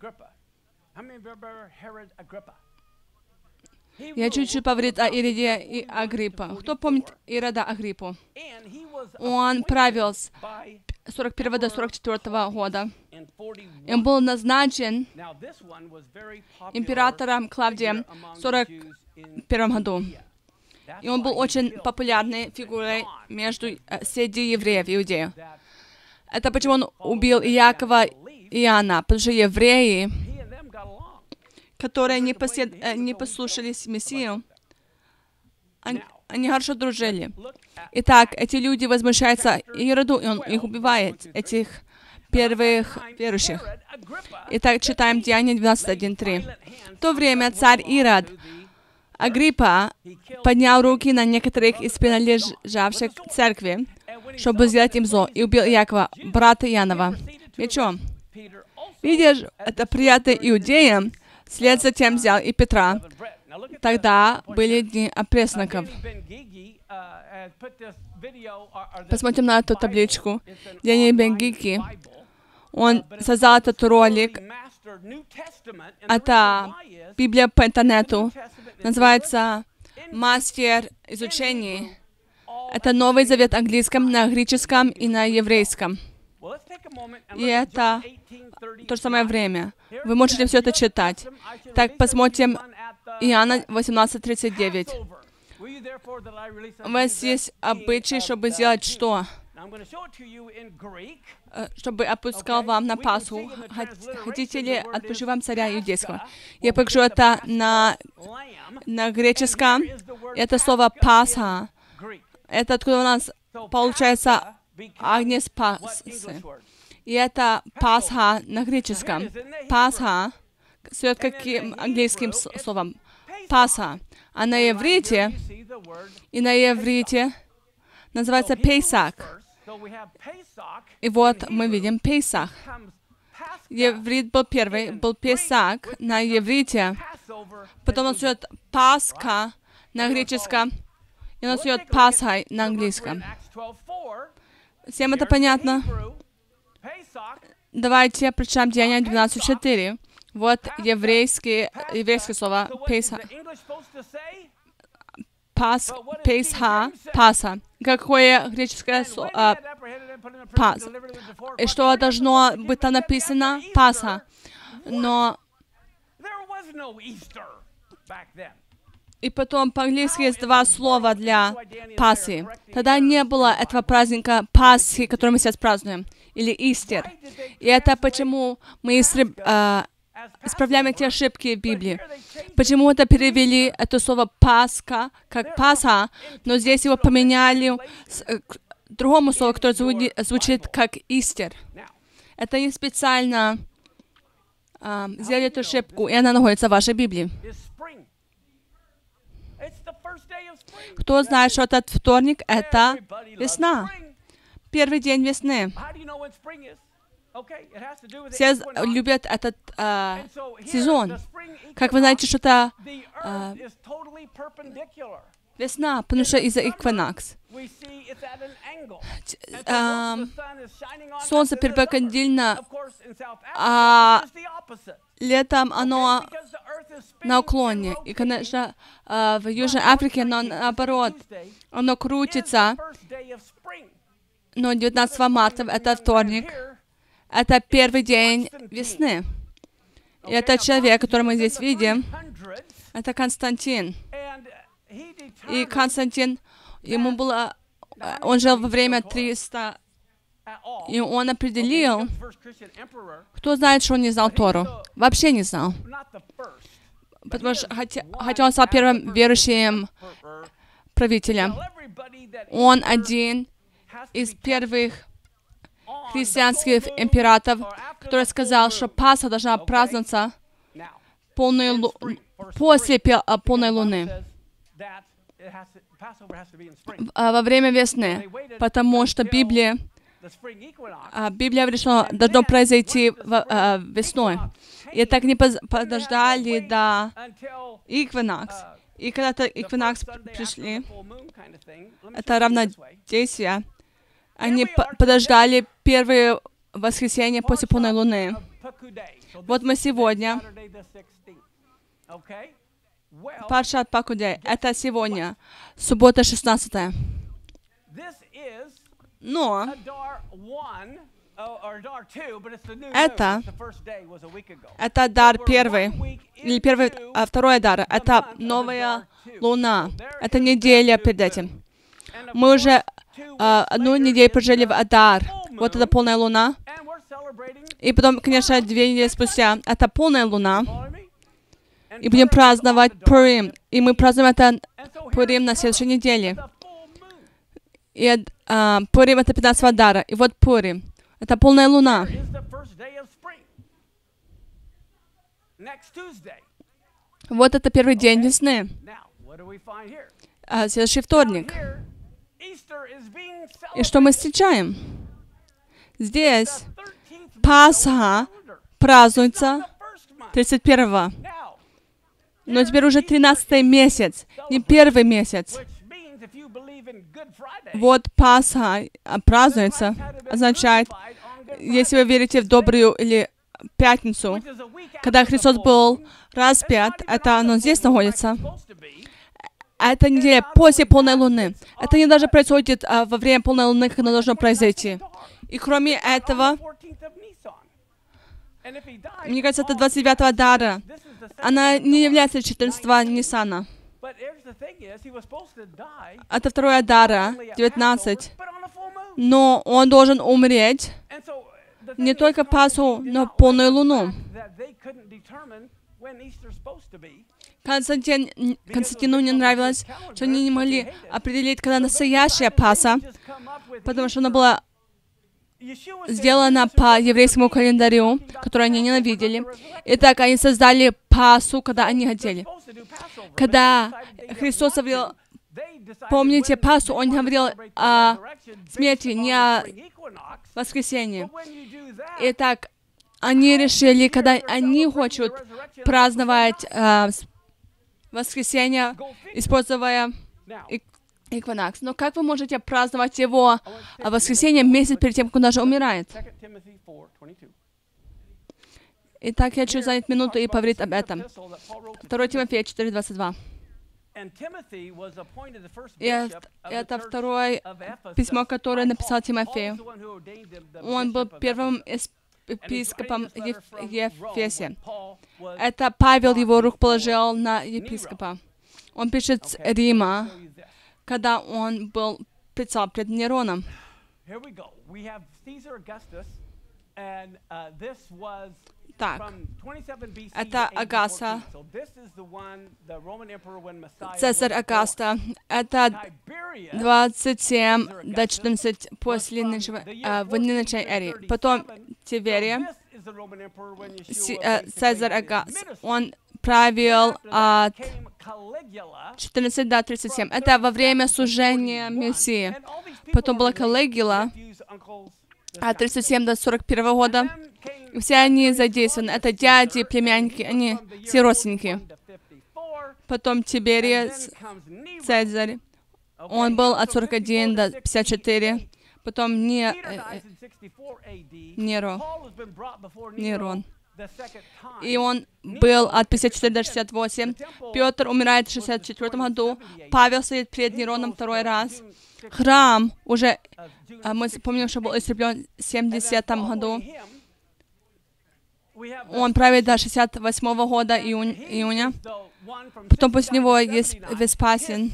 Я чуть-чуть поговорю о Ироде и Агриппа. Кто помнит Ирода Агриппу? Он правил с сорок первого до сорок четвёртого года. И он был назначен императором Клавдием в сорок первом году. И он был очень популярной фигурой между среди евреев, иудеев. Это почему он убил Иакова и Иоанна, потому что евреи, которые не, послед... не послушались Мессию, они, они хорошо дружили. Итак, эти люди возмущаются Ироду, и он их убивает, этих первых верующих. Итак, читаем Деяния двенадцать, один, три. В то время царь Ирод Агриппа поднял руки на некоторых из принадлежавших к церкви, чтобы сделать им зло, и убил Иакова, брата Иоаннова, мечом. Видишь, это приятно иудеям. Вслед затем взял и Петра. Тогда были дни опресноков. Посмотрим на эту табличку. День Бен-Гики. Он создал этот ролик. Это Библия по интернету. Называется «Мастер изучений». Это Новый Завет английском, на греческом и на еврейском. И это то же самое время. Вы можете все это читать. Так, посмотрим Иоанна восемнадцать, тридцать девять. У вас есть обычай, чтобы сделать что? Чтобы опускал вам на Пасху. Хотите ли отпущу вам царя иудейского? Я покажу это на, на греческом. Это слово «Пасха». Это откуда у нас получается «Агнец Пасхи». И это Пасха на греческом. Пасха с каким английским словом? Пасха. А на иврите, и на иврите называется Пейсак. И вот мы видим Пейсах. Еврит был первый, был Пейсак на иврите. Потом он идет Пасха на греческом. И он идет Пасхой на английском. Всем это понятно? Давайте прочитаем Деяния двенадцать, четыре. Вот еврейские, еврейское слово Пейсах. Пас, Пейсха, Паса. Какое греческое слово? А, пас. И что должно быть там написано? Паса. Но... И потом по-английски есть два слова для Пасхи. Тогда не было этого праздника Пасхи, который мы сейчас празднуем, или Истер. И это почему мы исправляем, э, исправляем эти ошибки в Библии. Почему это перевели это слово Пасха как Пасха, но здесь его поменяли с, э, к другому слову, которое звучит, звучит как Истер. Это не специально а, сделали эту ошибку, и она находится в вашей Библии. Кто знает, что этот вторник — это весна? Первый день весны. Все любят этот а, сезон. Как вы знаете, что это а, весна, потому что из-за эквинокс. А, солнце перпендикулярно, а летом оно на уклоне. И, конечно, в Южной Африке оно наоборот. Оно крутится. Но девятнадцатого марта, это вторник, это первый день весны. И этот человек, который мы здесь видим, это Константин. И Константин, ему было, он жил во время триста, и он определил, кто знает, что он не знал Тору. Вообще не знал. Потому что, хотя, хотя он стал первым верующим правителем, он один из первых христианских императоров, который сказал, что Пасха должна праздноваться полной лу... после полной луны, во время весны, потому что Библия, Библия говорит, что должно произойти весной. И так не подождали до эквинокс. И когда-то эквинокс пришли, это равнодействие, они подождали первое воскресенье после полной луны. Вот мы сегодня, Паршат Пакудей, это сегодня, суббота шестнадцатая. Но это, это дар первый, или первый, а второй дар, это новая луна, это неделя перед этим. Мы уже а, одну неделю прожили в Адар, вот это полная луна, и потом, конечно, две недели спустя, это полная луна, и будем праздновать Пурим, и мы празднуем это Пурим на следующей неделе. И а, Пурим — это пятнадцатого дара, и вот Пурим. Это полная луна. Вот это первый день весны. А следующий вторник. И что мы встречаем? Здесь Пасха празднуется тридцать первого. Но теперь уже тринадцатый месяц, не первый месяц. Вот Пасха празднуется, означает, если вы верите в добрую или пятницу, когда Христос был распят, это оно здесь находится. Это неделя после полной луны. Это не даже происходит а, во время полной луны, как оно должно произойти. И кроме этого, мне кажется, это двадцать девятого дара. Она не является четырнадцатого Ниссана. Это второе дара, девятнадцать. Но он должен умереть не только Пасху, но полную луну. Константин, Константину не нравилось, что они не могли определить, когда настоящая Пасха, потому что она была сделана по еврейскому календарю, который они ненавидели. Итак, они создали Пасху, когда они хотели. Когда Христос говорил, помните Пасху, Он говорил о смерти, не о воскресении. Итак, они решили, когда они хотят праздновать э, воскресенье, используя эквинокс. Но как вы можете праздновать его воскресенье месяц перед тем, как он даже умирает? Итак, я хочу занять минуту и поговорить об этом. второе Тимофея четыре двадцать два. И это второе письмо, которое написал Тимофею. Он был первым епископом в Ефесе. Это Павел его рук положил на епископа. Он пишет с Рима, когда он был предстал пред Нероном. Так, это Агаста, Цезарь Агаста. Это двадцать семь до четырнадцати после начала, а, в начале эры. Потом Тиверия, Цезарь Агаста. Он правил от четырнадцати до тридцати семи. Это во время служения Мессии. Потом была Каллигула от тридцати семи до сорок первого года. Все они задействованы. Это дяди, племянники, они все родственники. Потом Тиберий, Цезарь. Он был от сорока одного до пятидесяти четырёх. Потом не, э, Неро. Нерон. И он был от пятидесяти четырёх до шестидесяти восьми. Петр умирает в шестьдесят четвёртом году. Павел стоит перед Нероном второй раз. Храм уже, мы помним, что был истреблен в семидесятом году. Он правит до шестьдесят восьмого года, июнь, июня. Потом после него есть Веспасиан.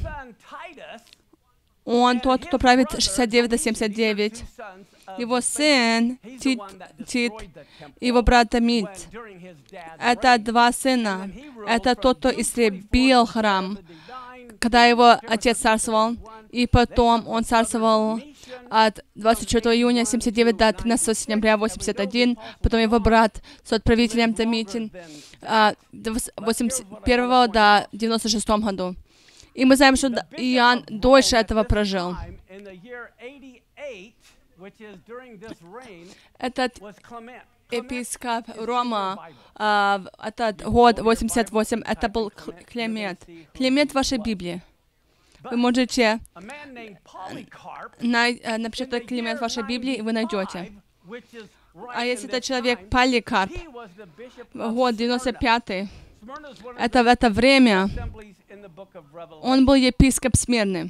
Он тот, кто правит шестьдесят девять до семидесяти девяти. Его сын Тит, Тит, его брат Тамит. Это два сына. Это тот, кто истребил храм, когда его отец царствовал. И потом он царствовал от двадцать четвёртого июня семьдесят девять до тринадцатого сентября восемьдесят один. Потом его брат с отправителем Тамитин восемьдесят первого до девяносто шестого году. И мы знаем, что Иоанн дольше этого прожил. Этот епископ Рома, uh, этот год восемьдесят восемь, это был Климент. Климент в вашей Библии. Вы можете написать Климент в вашей Библии, и вы найдете. А если это человек Поликарп, год девяносто пятый, это в это время, он был епископ Смирны.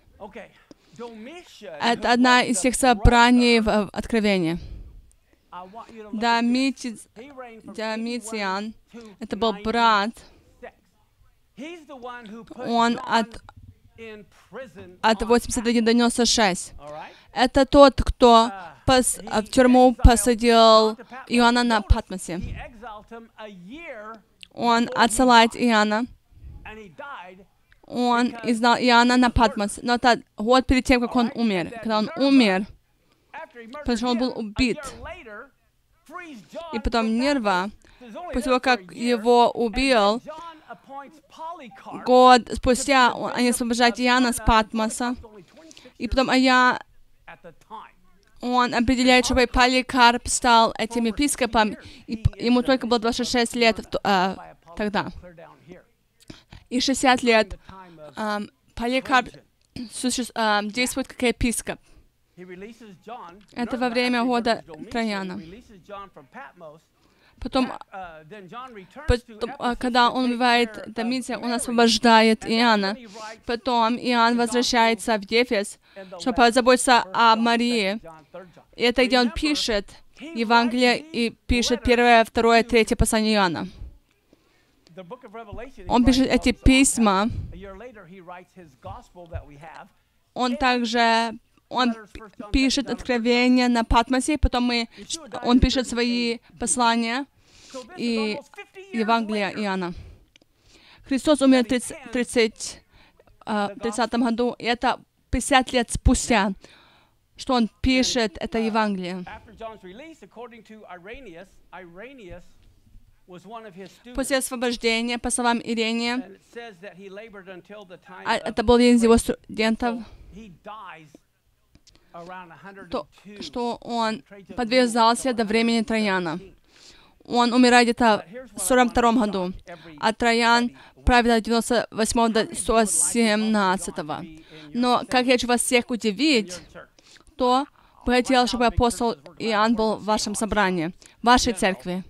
Это одна из всех собраний в Откровении. Домициан, это был брат, он от, от восьмидесяти одного до девяноста шестого. Это тот, кто пос, в тюрьму посадил Иоанна на Патмосе. Он отсылает Иоанна. Он изгнал Иоанна на Патмос. Но это год перед тем, как он умер. Когда он умер, потому что он был убит. И потом Нерва, после того, как его убил, год спустя они освобождают Иоанна с Патмоса. И потом я, он определяет, чтобы Поликарп стал этим епископом. И ему только было двадцать шесть лет uh, тогда. И шестьдесят лет um, Поликарп uh, действует как епископ. Это во время года Траяна. Потом, потом когда он убивает Домиция, он освобождает Иоанна. Потом Иоанн возвращается в Ефес, чтобы позаботиться о Марии. И это где он пишет Евангелие и пишет первое, второе, третье послание Иоанна. Он пишет эти письма. Он также он пишет откровения на Патмосе, потом мы, он пишет свои послания и Евангелия Иоанна. Христос умер в тридцатом году, и это пятьдесят лет спустя, что он пишет это Евангелие. После освобождения, по словам Ирения, это был один из его студентов, то, что он подвязался до времени Траяна. Он умирает где-то в сорок втором году, а Траян правил от девяносто восьмого до сто семнадцатого. Но, как я хочу вас всех удивить, то бы хотел, чтобы апостол Иоанн был в вашем собрании, в вашей церкви.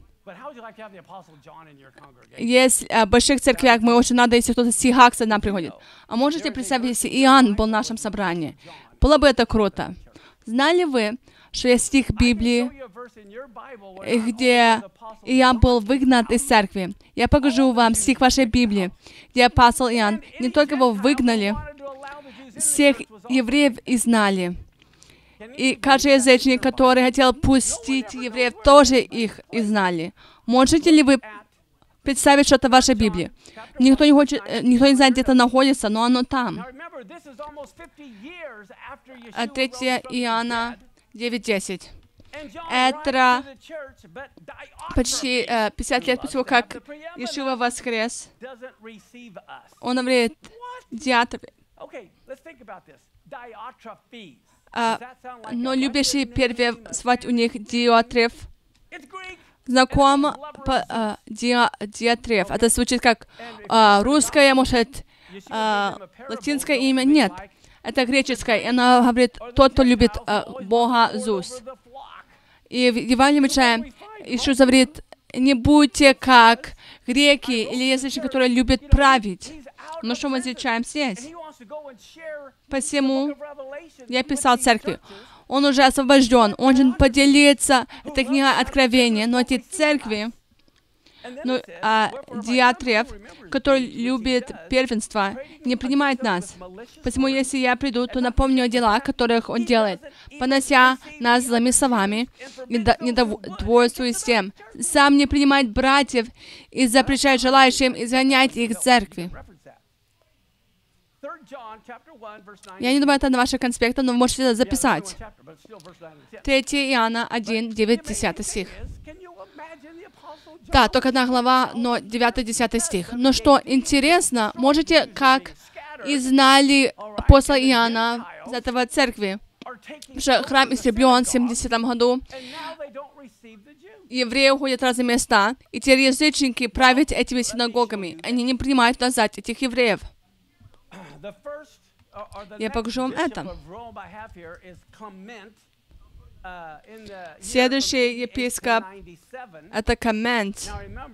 Есть в больших церквях, мы очень надо, если кто-то с Сихакса нам приходит. А можете представить, если Иоанн был в нашем собрании? Было бы это круто. Знали вы, что есть стих Библии, где Иоанн был выгнан из церкви? Я покажу вам стих вашей Библии, где апостол Иоанн, не только его выгнали, всех евреев изгнали. И каждый язычник, который хотел пустить евреев, тоже их изгнали. Можете ли вы представить что-то в вашей Библии? Никто не хочет, никто не знает, где это находится, но оно там. третье Иоанна девять десять. Это почти э, пятьдесят лет после того, как Иешуа воскрес. Он говорит, диатрофи. А, но любящий первенствовать у них диатреф. Знакомо по, а, диа, диатреф. Это звучит как а, русское, может, а, латинское имя. Нет, это греческое. И она говорит, тот, кто любит а, Бога Зус. И в Евангелии мы читаем, Иисус говорит, не будьте как греки или язычники, которые любят править. Но что мы изучаем здесь? Посему я писал церкви. Он уже освобожден, он же поделится, это книга Откровения, но эти церкви, ну, а, диатреф, который любит первенство, не принимает нас. Посему, если я приду, то напомню о делах, которых он делает, понося нас злыми словами и недовольствуясь тем. Сам не принимает братьев и запрещает желающим изгонять их из церкви. Я не думаю, это на ваших конспектах, но вы можете это записать. третье Иоанна один, девять, десять стих. Да, только одна глава, но девятый-десятый стих. Но что интересно, можете, как и знали апостола Иоанна из этого церкви, что храм истреблен в семидесятом году, евреи уходят в разные места, и те язычники правят этими синагогами. Они не принимают назад этих евреев. Я покажу вам это. Следующий епископ — это Коммент.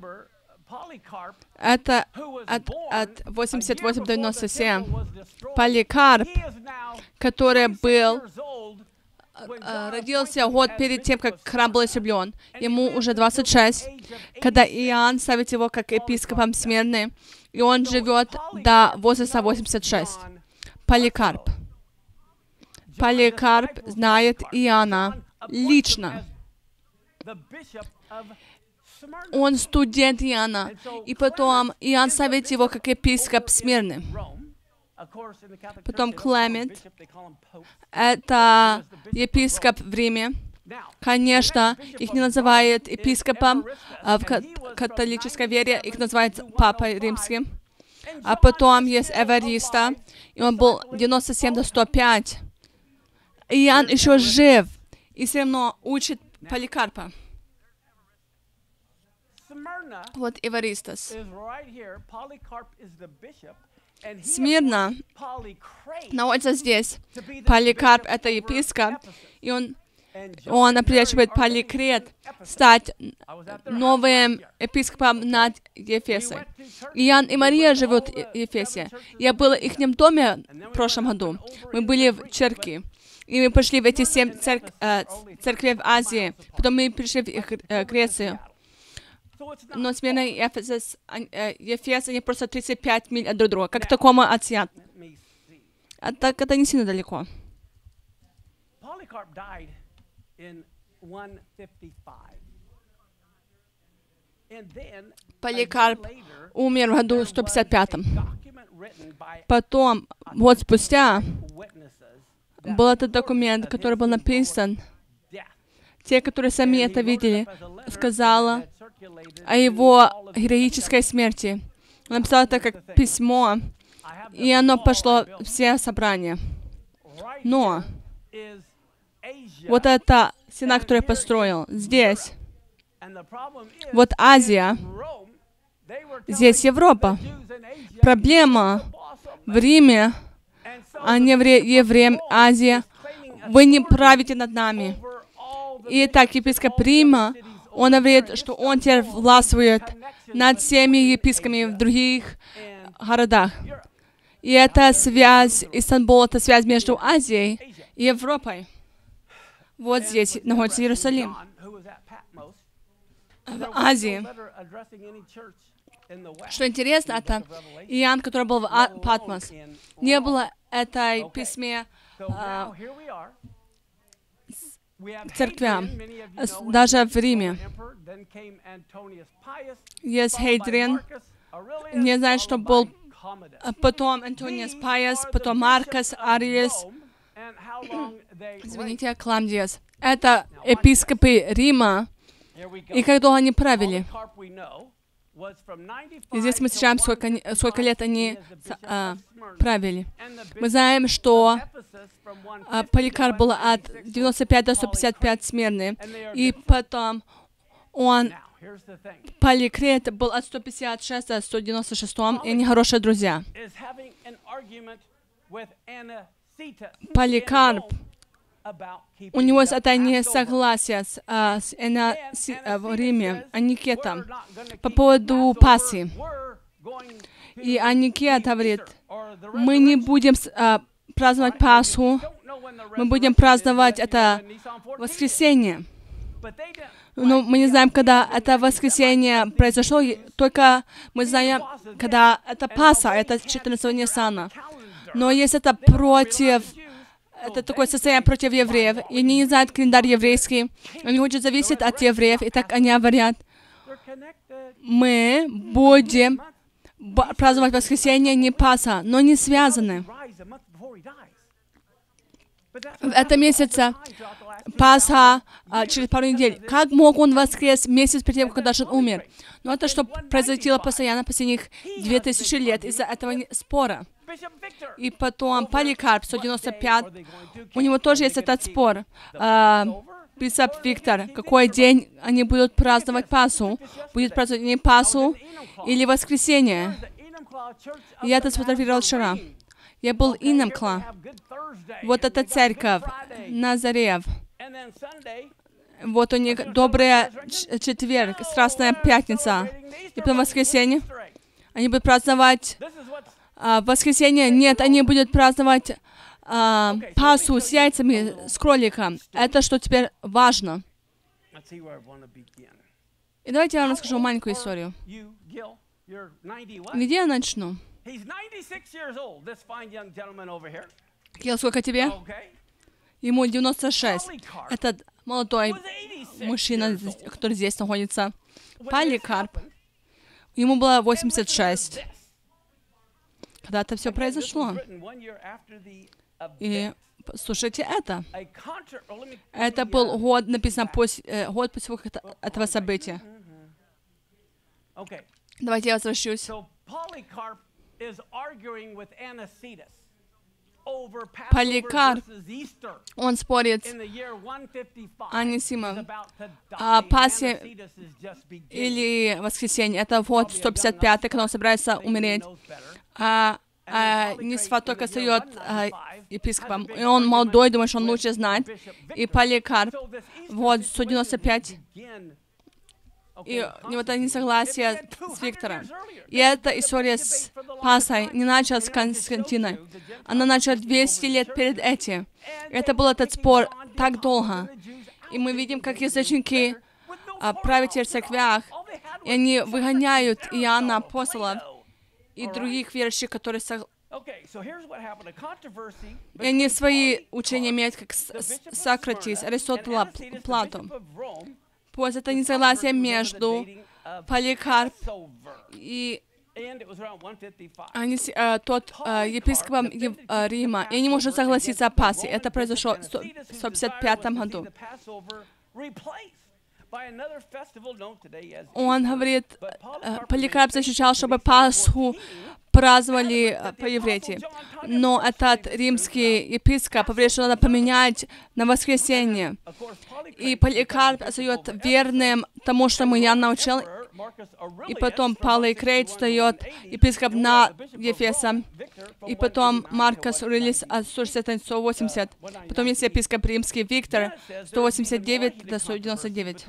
Это от, от восемьдесят восемь до девяносто семь. Поликарп, который был, родился год перед тем, как храм был истреблен. Ему уже двадцать шесть, когда Иоанн ставит его как епископом Смирны, и он живет до возраста восемьдесят шесть. Поликарп. Поликарп знает Иоанна лично. Он студент Иоанна, и потом Иоанн ставит его как епископ Смирны. Потом Клемент, это епископ в Риме. Конечно, их не называют епископом в католической вере, их называют папой римским. А потом есть Эвариста, и он был девяносто семь до сто пять. Иоанн еще жив, и все равно учит Поликарпа. Вот Эваристас. Смирна находится здесь. Поликарп — это епископ, и он, он определяет Поликрет стать новым епископом над Ефесой. Иоанн и Мария живут в Ефесе. Я был в их доме в прошлом году. Мы были в церкви. И мы пошли в эти семь церк э, церквей в Азии. Потом мы пришли в их, э, Грецию. Но Смирна и Ефес, э, Ефес, они просто тридцать пять миль от друг друга, как Такома от Сиат. А так это не сильно далеко. Поликарп умер в году сто пятьдесят пятом. Потом, год спустя, был этот документ, который был написан. Те, которые сами это видели, сказала о его героической смерти. Он написал это как письмо, и оно пошло в все собрания. Но вот это стена, которую я построил, здесь, вот Азия, здесь Европа. Проблема в Риме, а не в евреям Азии. Вы не правите над нами. И так, епископ Рима, он говорит, что он теперь властвует над всеми епископами в других городах. И это связь, Истанбул, это связь между Азией и Европой. Вот здесь находится Иерусалим. В Азии. Что интересно, это Иоанн, который был в Патмос. Не было этой письме, а, церквям, даже в Риме. Есть Хейдриан, не знаю, что был потом Антониус Пайес, потом Маркус Ариес, извините, Кламдиас. Это епископы Рима, и как долго они правили. И здесь мы встречаем, сколько, сколько лет они а, правили. Мы знаем, что а, Поликарп был от девяноста пяти до ста пятидесяти пяти Смирны, и потом он, Поликрет, был от ста пятидесяти шестого до ста девяноста шестого, и они хорошие друзья. Поликарп, у него есть это несогласие с, а, с Эна, с, а, в Риме, Аникета, по поводу Пасхи. И Аникет говорит, мы не будем а, праздновать Пасху, мы будем праздновать это воскресенье. Но мы не знаем, когда это воскресенье произошло, только мы знаем, когда это Пасха, это четырнадцатого Ниссана. Но если это против, это такое состояние против евреев, и они не знают календарь еврейский, они очень зависят от евреев, и так они говорят, мы будем праздновать воскресенье, не Пасха, но не связаны. В этом месяце Пасха а, через пару недель. Как мог он воскрес месяц перед тем, когда он умер? Но это что произошло постоянно последних две тысячи лет из-за этого спора. И потом Поликарп, сто девяносто пять, у него тоже есть этот спор. А, Бисоп Виктор, какой день они будут праздновать Пасху? Будет праздновать не Пасху или воскресенье? Я это сфотографировал вчера. Я был Инемкла. Вот эта церковь, Назарев. Вот у них добрая четверг, Страстная пятница. И потом воскресенье. Они будут праздновать а, воскресенье. Нет, они будут праздновать а, Пасху с яйцами, с кроликом. Это что теперь важно. И давайте я вам расскажу маленькую историю. Где я начну? Гил, сколько тебе? Ему девяносто шесть. Этот молодой мужчина, который здесь находится. Поликарп. Ему было восемьдесят шесть. Когда это все произошло. И слушайте это. Это был год, написано, после, год после этого события. Давайте я возвращусь. Поликарп, он спорит с Анисимом о Пасхе или воскресенье. Это вот сто пятьдесят пятый, когда он собирается умереть. А, а Нисфа только встает а, епископом. И он молодой, думает, что он лучше знает. И Поликарп, вот сто девяносто пять. И у него это несогласие с Виктором. И эта история с Пасхой не началась с Константина. Она началась двести лет перед этим. Это был этот спор так долго. И мы видим, как язычники а, правят в церквях, и они выгоняют Иоанна Апостола и других верующих, которые согласны. И они свои учения имеют, как Сократис, Аристотеля, Платон. Вот это несогласие между Поликарп и они, а, тот а, епископом а, Рима. И не может согласиться о Пасхе. Это произошло в сто пятьдесят пятом году. Он говорит, Поликарп защищал, чтобы Пасху праздновали по-еврейски. Но этот римский епископ говорит, что надо поменять на воскресенье. И Поликарп остается верным тому, что я научил. И потом Поликрет встает, епископ на Ефеса. И потом Маркус Аурелиус от сто шестьдесят сто восемьдесят. Потом есть епископ римский Виктор сто восемьдесят девять до сто девяносто девять.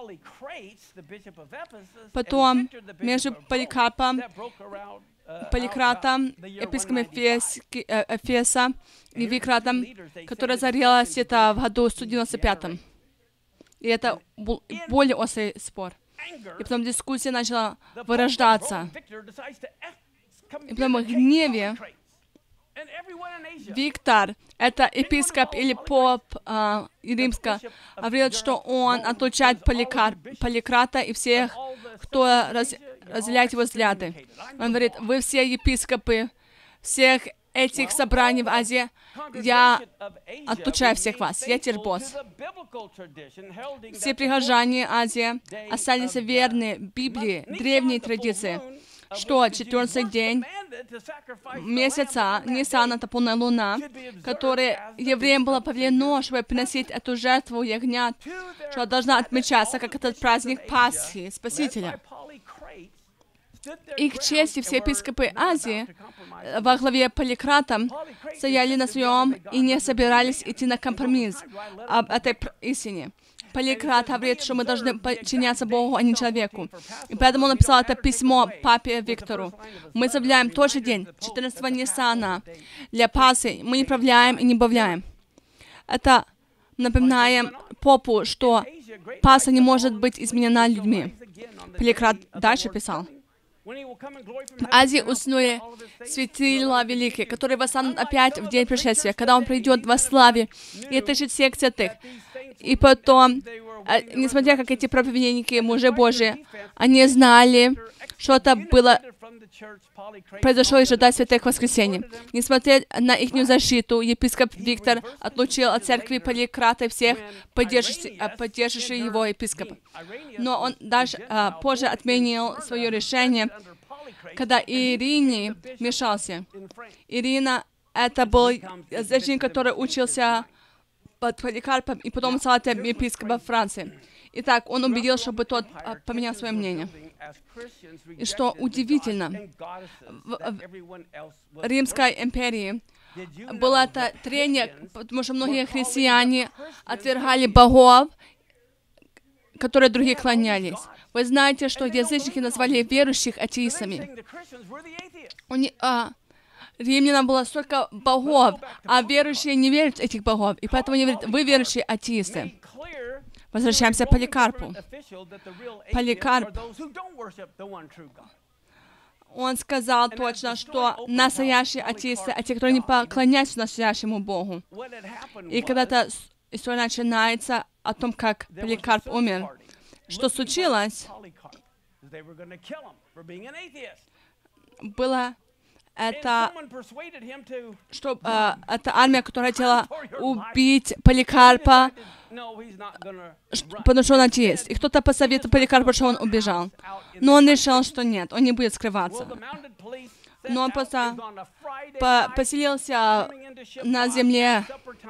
Потом между Поликарпом, Поликратом, епископом Эфеса и Викратом, которая зарелась это в году сто девяносто пятом. И это был более острый спор. И потом дискуссия начала вырождаться. И потом в гневе Виктор, это епископ или поп а, римска, говорит, что он отлучает Поликарп, Поликрата и всех, кто раз, разделяет его взгляды. Он говорит, вы все епископы всех этих собраний в Азии, я отлучаю всех вас, я теперь босс. Все прихожане Азии остались верны Библии, древней традиции, что четырнадцатый день месяца Нисан, это полная луна, которой евреям было повелено, чтобы приносить эту жертву ягнят, что должна отмечаться, как этот праздник Пасхи, Спасителя. И к чести все епископы Азии во главе Поликрата стояли на своем и не собирались идти на компромисс об этой истине. Поликрат говорит, что мы должны подчиняться Богу, а не человеку. И поэтому он написал это письмо папе Виктору. Мы заявляем тот же день, четырнадцатого Нисана, для Пасхи. Мы не правляем и не бавляем. Это напоминаем попу, что Пасха не может быть изменена людьми. Поликрат дальше писал. В Азии уснули светила великие, которые восстанут опять в день пришествия, когда он придет во славе и отыщет всех святых. И потом, несмотря как эти проповедники, мужи Божии, они знали, что это было, произошло ожидать святых воскресений. Несмотря на их защиту, епископ Виктор отлучил от церкви Поликрата всех поддерживающих его епископа. Но он даже а, позже отменил свое решение, когда Ирине вмешался. Ирина — это был женщина, который учился под Поликарпом, и потом стал епископом Франции. Итак, он убедил, чтобы тот а, поменял свое мнение. И что удивительно, в, в Римской империи было это трение, потому что многие христиане отвергали богов, которые другие клонялись. Вы знаете, что язычники назвали верующих атеистами. У них, а, римлянам было столько богов, а верующие не верят в этих богов. И поэтому они говорят, вы верующие атеисты. Возвращаемся к Поликарпу. Поликарп, он сказал точно, что настоящие атеисты, а те, кто не поклоняются настоящему Богу. И когда-то история начинается о том, как Поликарп умер. Что случилось? Было это, что э, это армия, которая хотела убить Поликарпа, потому что он атеист. И кто-то посоветовал Поликарпу, что он убежал. Но он решил, что нет, он не будет скрываться. Но он просто по поселился на земле.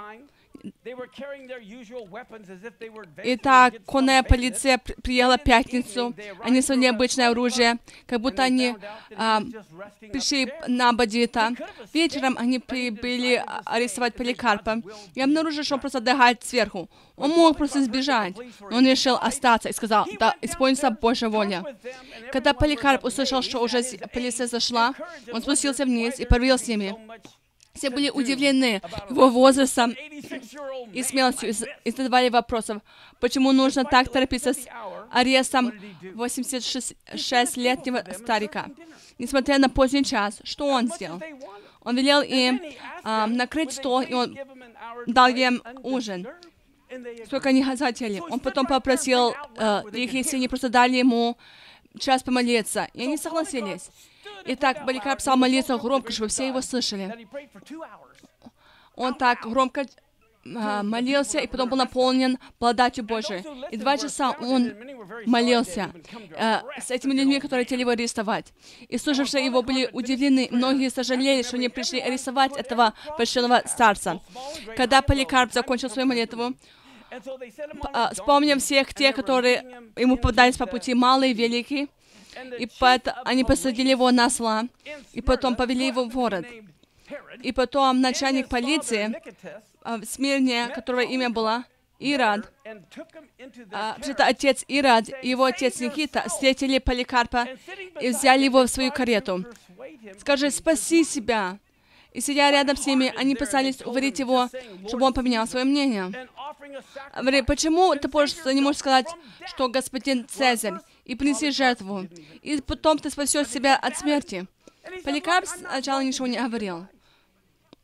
Итак, конная полиция приехала в пятницу, они несли обычное оружие, как будто они а, пришли на бандита. Вечером они прибыли арестовать Поликарпа и обнаружили, что он просто отдыхает сверху. Он мог просто сбежать, но он решил остаться и сказал, да, исполнится Божья воля. Когда Поликарп услышал, что уже полиция зашла, он спустился вниз и поговорил с ними. Все были удивлены его возрастом и смелостью, и задавали вопросов, почему нужно так торопиться с арестом восьмидесятишестилетнего старика. Несмотря на поздний час, что он сделал? Он велел им а, накрыть стол, и он дал им ужин, сколько они хотели. Он потом попросил а, их, если они просто дали ему час помолиться, и они согласились. Итак, Поликарп стал молиться громко, чтобы все его слышали. Он так громко а, молился, и потом был наполнен благодатью Божией. И два часа он молился а, с этими людьми, которые хотели его арестовать. И слушавшие его были удивлены. Многие сожалели, что не пришли арестовать этого почтенного старца. Когда Поликарп закончил свою молитву, вспомнив всех тех, которые ему попадались по пути, малые и великие, и поэтому они посадили его на осла, и потом повели его в город. И потом начальник полиции в Смирне, которого имя было Ирод, а, это отец Ирод и его отец Никита, встретили Поликарпа и взяли его в свою карету. Скажи, спаси себя. И сидя рядом с ними, они пытались уговорить его, чтобы он поменял свое мнение. Говорит, почему ты просто не можешь сказать, что господин Цезарь, и принеси жертву, и потом ты спасешь себя от смерти? Поликарп сначала ничего не говорил.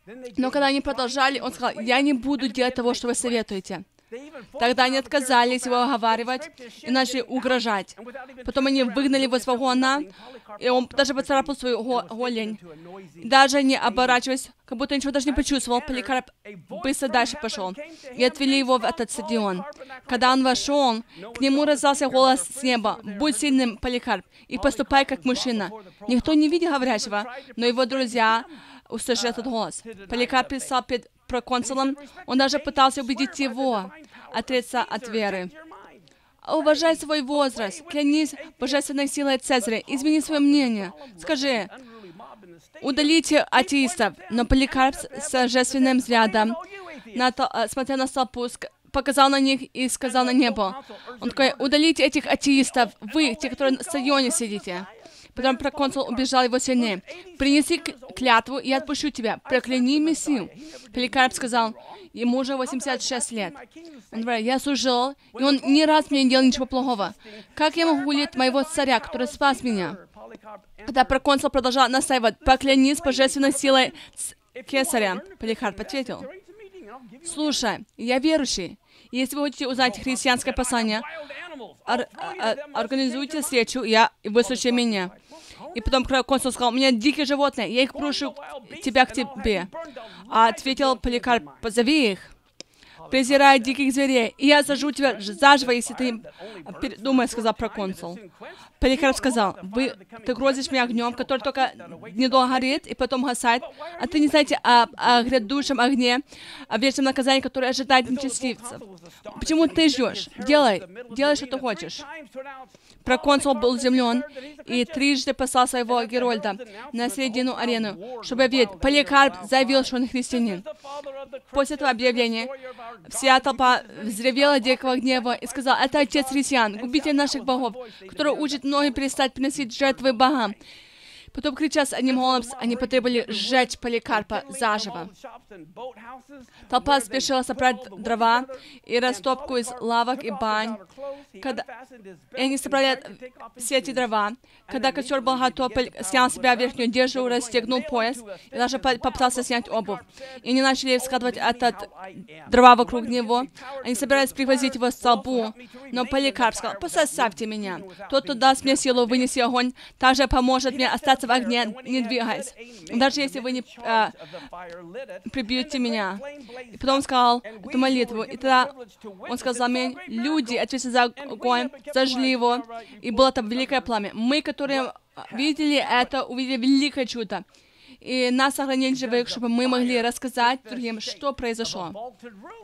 Но когда они продолжали, он сказал: я не буду делать того, что вы советуете. Тогда они отказались его оговаривать и начали угрожать. Потом они выгнали его с вагона, и он даже поцарапал свою го голень. Даже не оборачиваясь, как будто ничего даже не почувствовал, Поликарп быстро дальше пошел. И отвели его в этот стадион. Когда он вошел, к нему раздался голос с неба: «Будь сильным, Поликарп, и поступай как мужчина». Никто не видел говорящего, но его друзья услышали этот голос. Поликарп писал перед проконсулом, он даже пытался убедить его отречься от веры. Уважай свой возраст, клянись божественной силой Цезаря, измени свое мнение. Скажи: удалите атеистов. Но Поликарп с торжественным взглядом, смотря на толпу, показал на них и сказал на небо. Он такой: удалите этих атеистов, вы, те, которые на стадионе сидите. Потом проконсул убежал его сильнее. «Принеси клятву, и я отпущу тебя. Прокляни Мессию». Поликарп сказал, ему уже восемьдесят шесть лет. Он говорит: я служил, и он ни разу мне не делал ничего плохого. Как я могу гулять моего царя, который спас меня? Когда проконсул продолжал настаивать: «Поклянись божественной силой кесаря», Поликарп ответил: «Слушай, я верующий. Если вы хотите узнать христианское послание, ор организуйте встречу, я, и выслушайте меня». И потом консул сказал: «У меня дикие животные, я их прошу тебя к тебе». А ответил Поликарп: «Позови их, презирая диких зверей, и я зажгу тебя заживо, если ты им передумаешь», сказал проконсул. Поликарп сказал: «Вы, ты грозишь меня огнем, который только недолго горит и потом гасает, а ты не знаете о, о грядущем огне, о вечном наказании, которое ожидает нечестивцев. Почему ты ждешь? Делай, делай, что ты хочешь». Проконсул был удивлен и трижды послал своего герольда на середину арены, чтобы объявить: Поликарп заявил, что он христианин. После этого объявления вся толпа взревела дикого гнева и сказала: «Это отец христиан, губитель наших богов, который учит многих перестать приносить жертвы богам». Потом, крича с одним голосом, они потребовали сжечь Поликарпа заживо. Толпа спешила собрать дрова и растопку из лавок и бань. Когда... И они собрали все эти дрова. Когда костер был готов, Поль снял с себя верхнюю одежду, расстегнул пояс и даже попытался снять обувь. И они начали складывать этот дрова вокруг него. Они собирались прихватить его к столбу. Но Поликарп сказал: «Поставьте меня. Тот, кто даст мне силу вынести огонь, также поможет мне остаться в огне, не двигаясь, даже если вы не а, прибьете меня». И потом он сказал эту молитву. И тогда он сказал: «Аминь». Люди ответили за огонь, зажгли его, и было там великое пламя. Мы, которые видели это, увидели великое чудо. И нас сохранили живых, чтобы мы могли рассказать другим, что произошло.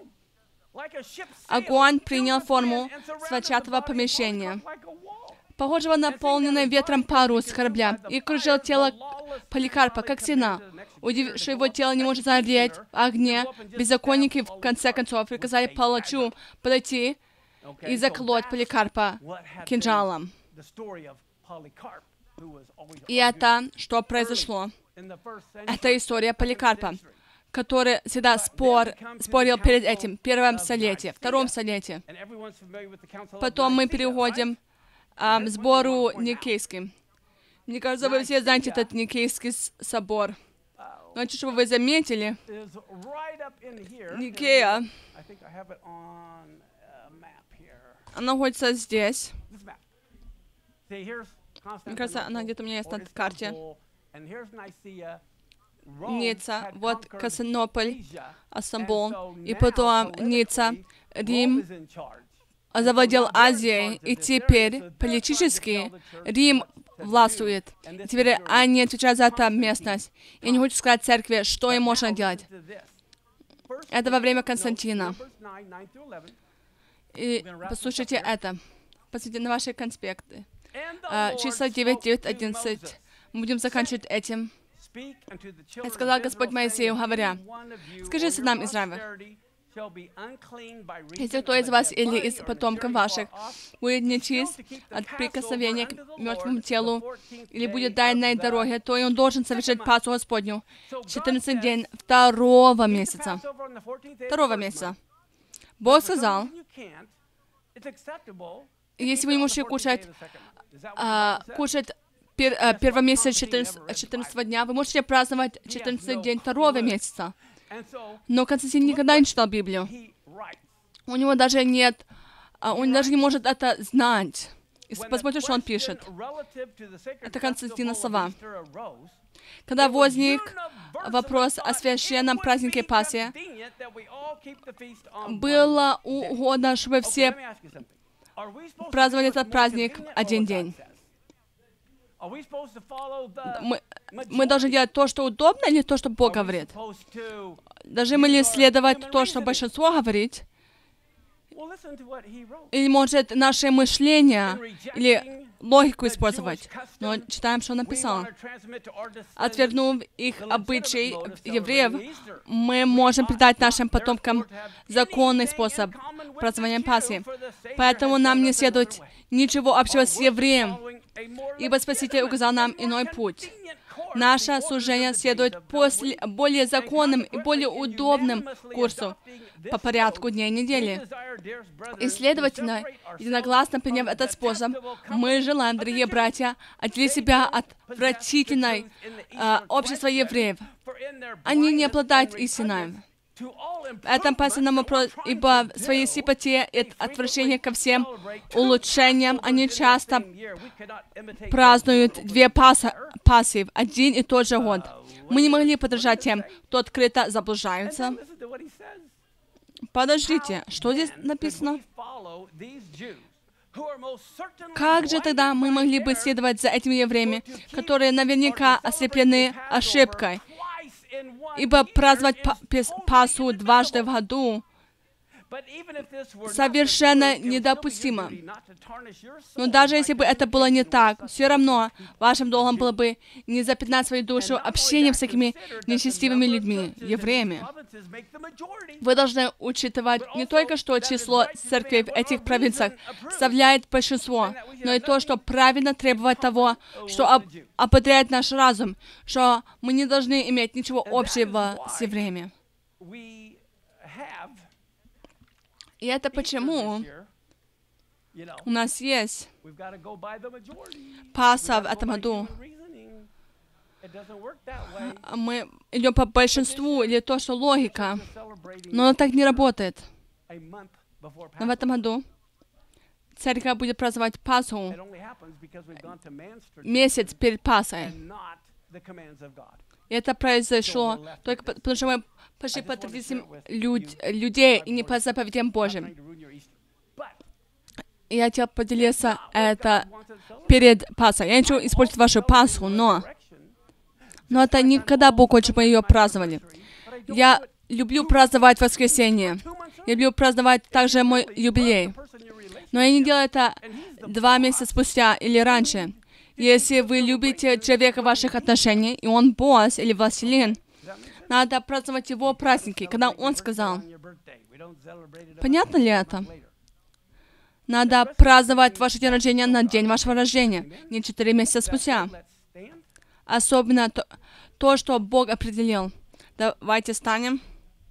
Огонь принял форму сводчатого помещения, похожего на наполненный ветром парус корабля, и кружил тело Поликарпа, как стена. Удивив, что его тело не может загореть в огне, беззаконники, в конце концов, приказали палачу подойти и заколоть Поликарпа кинжалом. И это, что произошло, это история Поликарпа, который всегда спор, спорил перед этим, в первом столетии, втором столетии. Потом мы переходим к сбору Никейским. Мне кажется, вы все знаете этот Никейский собор. Но хочу, чтобы вы заметили, Никея, она находится здесь. Мне кажется, она где-то у меня есть на карте. Ницца, вот Константинополь, Стамбул, и потом Ницца, Рим завладел Азией, и теперь политически Рим властвует. И теперь они отвечают за эту местность. Я не хочу сказать церкви, что им можно делать. Это во время Константина. И послушайте это. Посмотрите на ваши конспекты. Числа девять, девять, одиннадцать. Мы будем заканчивать этим. И сказал Господь Моисею, говоря: «Скажи сынам Израиля, если кто из вас или из потомков ваших будет нечист от прикосновения к мертвому телу или будет тайной дороге, то и он должен совершить Пасху Господню четырнадцатый день второго месяца». Второго месяца. Бог сказал, если вы не можете кушать, а, кушать пер, а, первого месяца четырнадцатого дня, вы можете праздновать четырнадцатый день второго месяца. Но Константин никогда не читал Библию. У него даже нет, он даже не может это знать. И посмотрите, что он пишет. Это Константина слова. Когда возник вопрос о священном празднике Пасхи, было угодно, чтобы все праздновали этот праздник один день. Мы, мы должны делать то, что удобно, или то, что Бог говорит? Должны мы ли следовать то, что большинство говорит? Или, может, наше мышление, или логику использовать? Но читаем, что он написал. Отвергнув их обычаи евреев, мы можем придать нашим потомкам законный способ празднования Пасхи. Поэтому нам не следует ничего общего с евреем, ибо Спаситель указал нам иной путь. Наше служение следует после, более законным и более удобным курсу по порядку дней недели. И, следовательно, единогласно приняв этот способ, мы желаем, дорогие братья, отделить себя от отвратительной э, общества евреев. Они не обладают истиной. В этом последнем вопросе, ибо в своей сипоте и отвращении ко всем улучшениям они часто празднуют две Пасхи в один и тот же год. Мы не могли подражать тем, кто открыто заблуждаются. Подождите, что здесь написано? Как же тогда мы могли бы следовать за этими евреями, которые наверняка ослеплены ошибкой? Ибо праздновать Пасху дважды в году совершенно недопустимо. Но даже если бы это было не так, все равно вашим долгом было бы не запятнать свою душу общением с такими нечестивыми людьми, евреями. Вы должны учитывать не только, что число церквей в этих провинциях составляет большинство, но и то, что правильно требовать того, что об ободряет наш разум, что мы не должны иметь ничего общего с евреями. И это почему у нас есть Пасха в этом году. Мы идем по большинству, или то, что логика. Но оно так не работает. Но в этом году церковь будет праздновать Пасху месяц перед Пасхой. И это произошло только потому, что мы пошли по традициям люд, людей и не по заповедям Божьим. И я хотел поделиться это перед Пасхой. Я не хочу использовать вашу Пасху, но, но это никогда Бог хочет, чтобы мы ее праздновали. Я люблю праздновать воскресенье. Я люблю праздновать также мой юбилей. Но я не делаю это два месяца спустя или раньше. Если вы любите человека в ваших отношениях, и он босс или властелин, надо праздновать его праздники, когда он сказал. Понятно ли это? Надо праздновать ваше день рождения на день вашего рождения, не четыре месяца спустя. Особенно то, то, что Бог определил. Давайте встанем.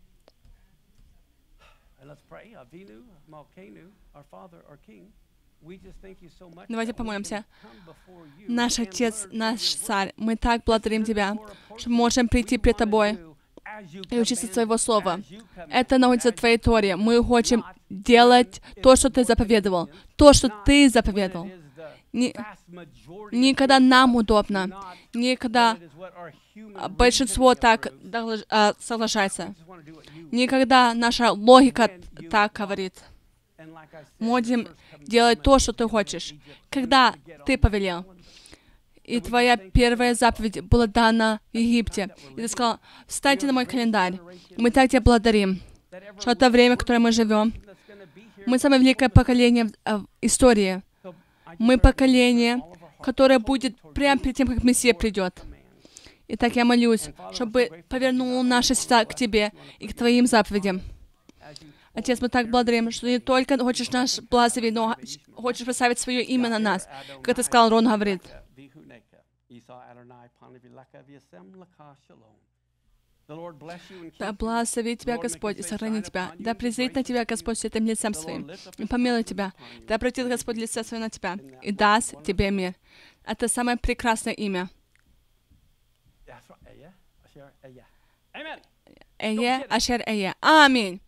Давайте помолимся. Наш Отец, наш Царь, мы так благодарим Тебя, что можем прийти пред Тобой и учиться Твоего Слова. Это находится в Твоей Торе. Мы хотим делать то, что Ты заповедовал, то, что Ты заповедовал. Не, не когда нам удобно, не когда большинство так соглашается, не когда наша логика так говорит. Мы будем делать то, что Ты хочешь, когда Ты повелел. И Твоя первая заповедь была дана в Египте. И Ты сказал: встаньте на мой календарь. Мы так Тебя благодарим, что это время, в котором мы живем. Мы самое великое поколение в истории. Мы поколение, которое будет прямо перед тем, как Мессия придет. Итак, я молюсь, чтобы повернул наши сердца к Тебе и к Твоим заповедям. Отец, мы так благодарим, что не только хочешь нас благословить, но хочешь поставить свое имя на нас. Как Ты сказал, Рон говорит. Да благословит Тебя Господь и сохранит Тебя. Да презрит на Тебя Господь святым лицем Своим и помилуй Тебя. Да обратит Господь лице Свое на Тебя и даст Тебе мир. Это самое прекрасное имя. Эйе, Ашер Эйе. Аминь.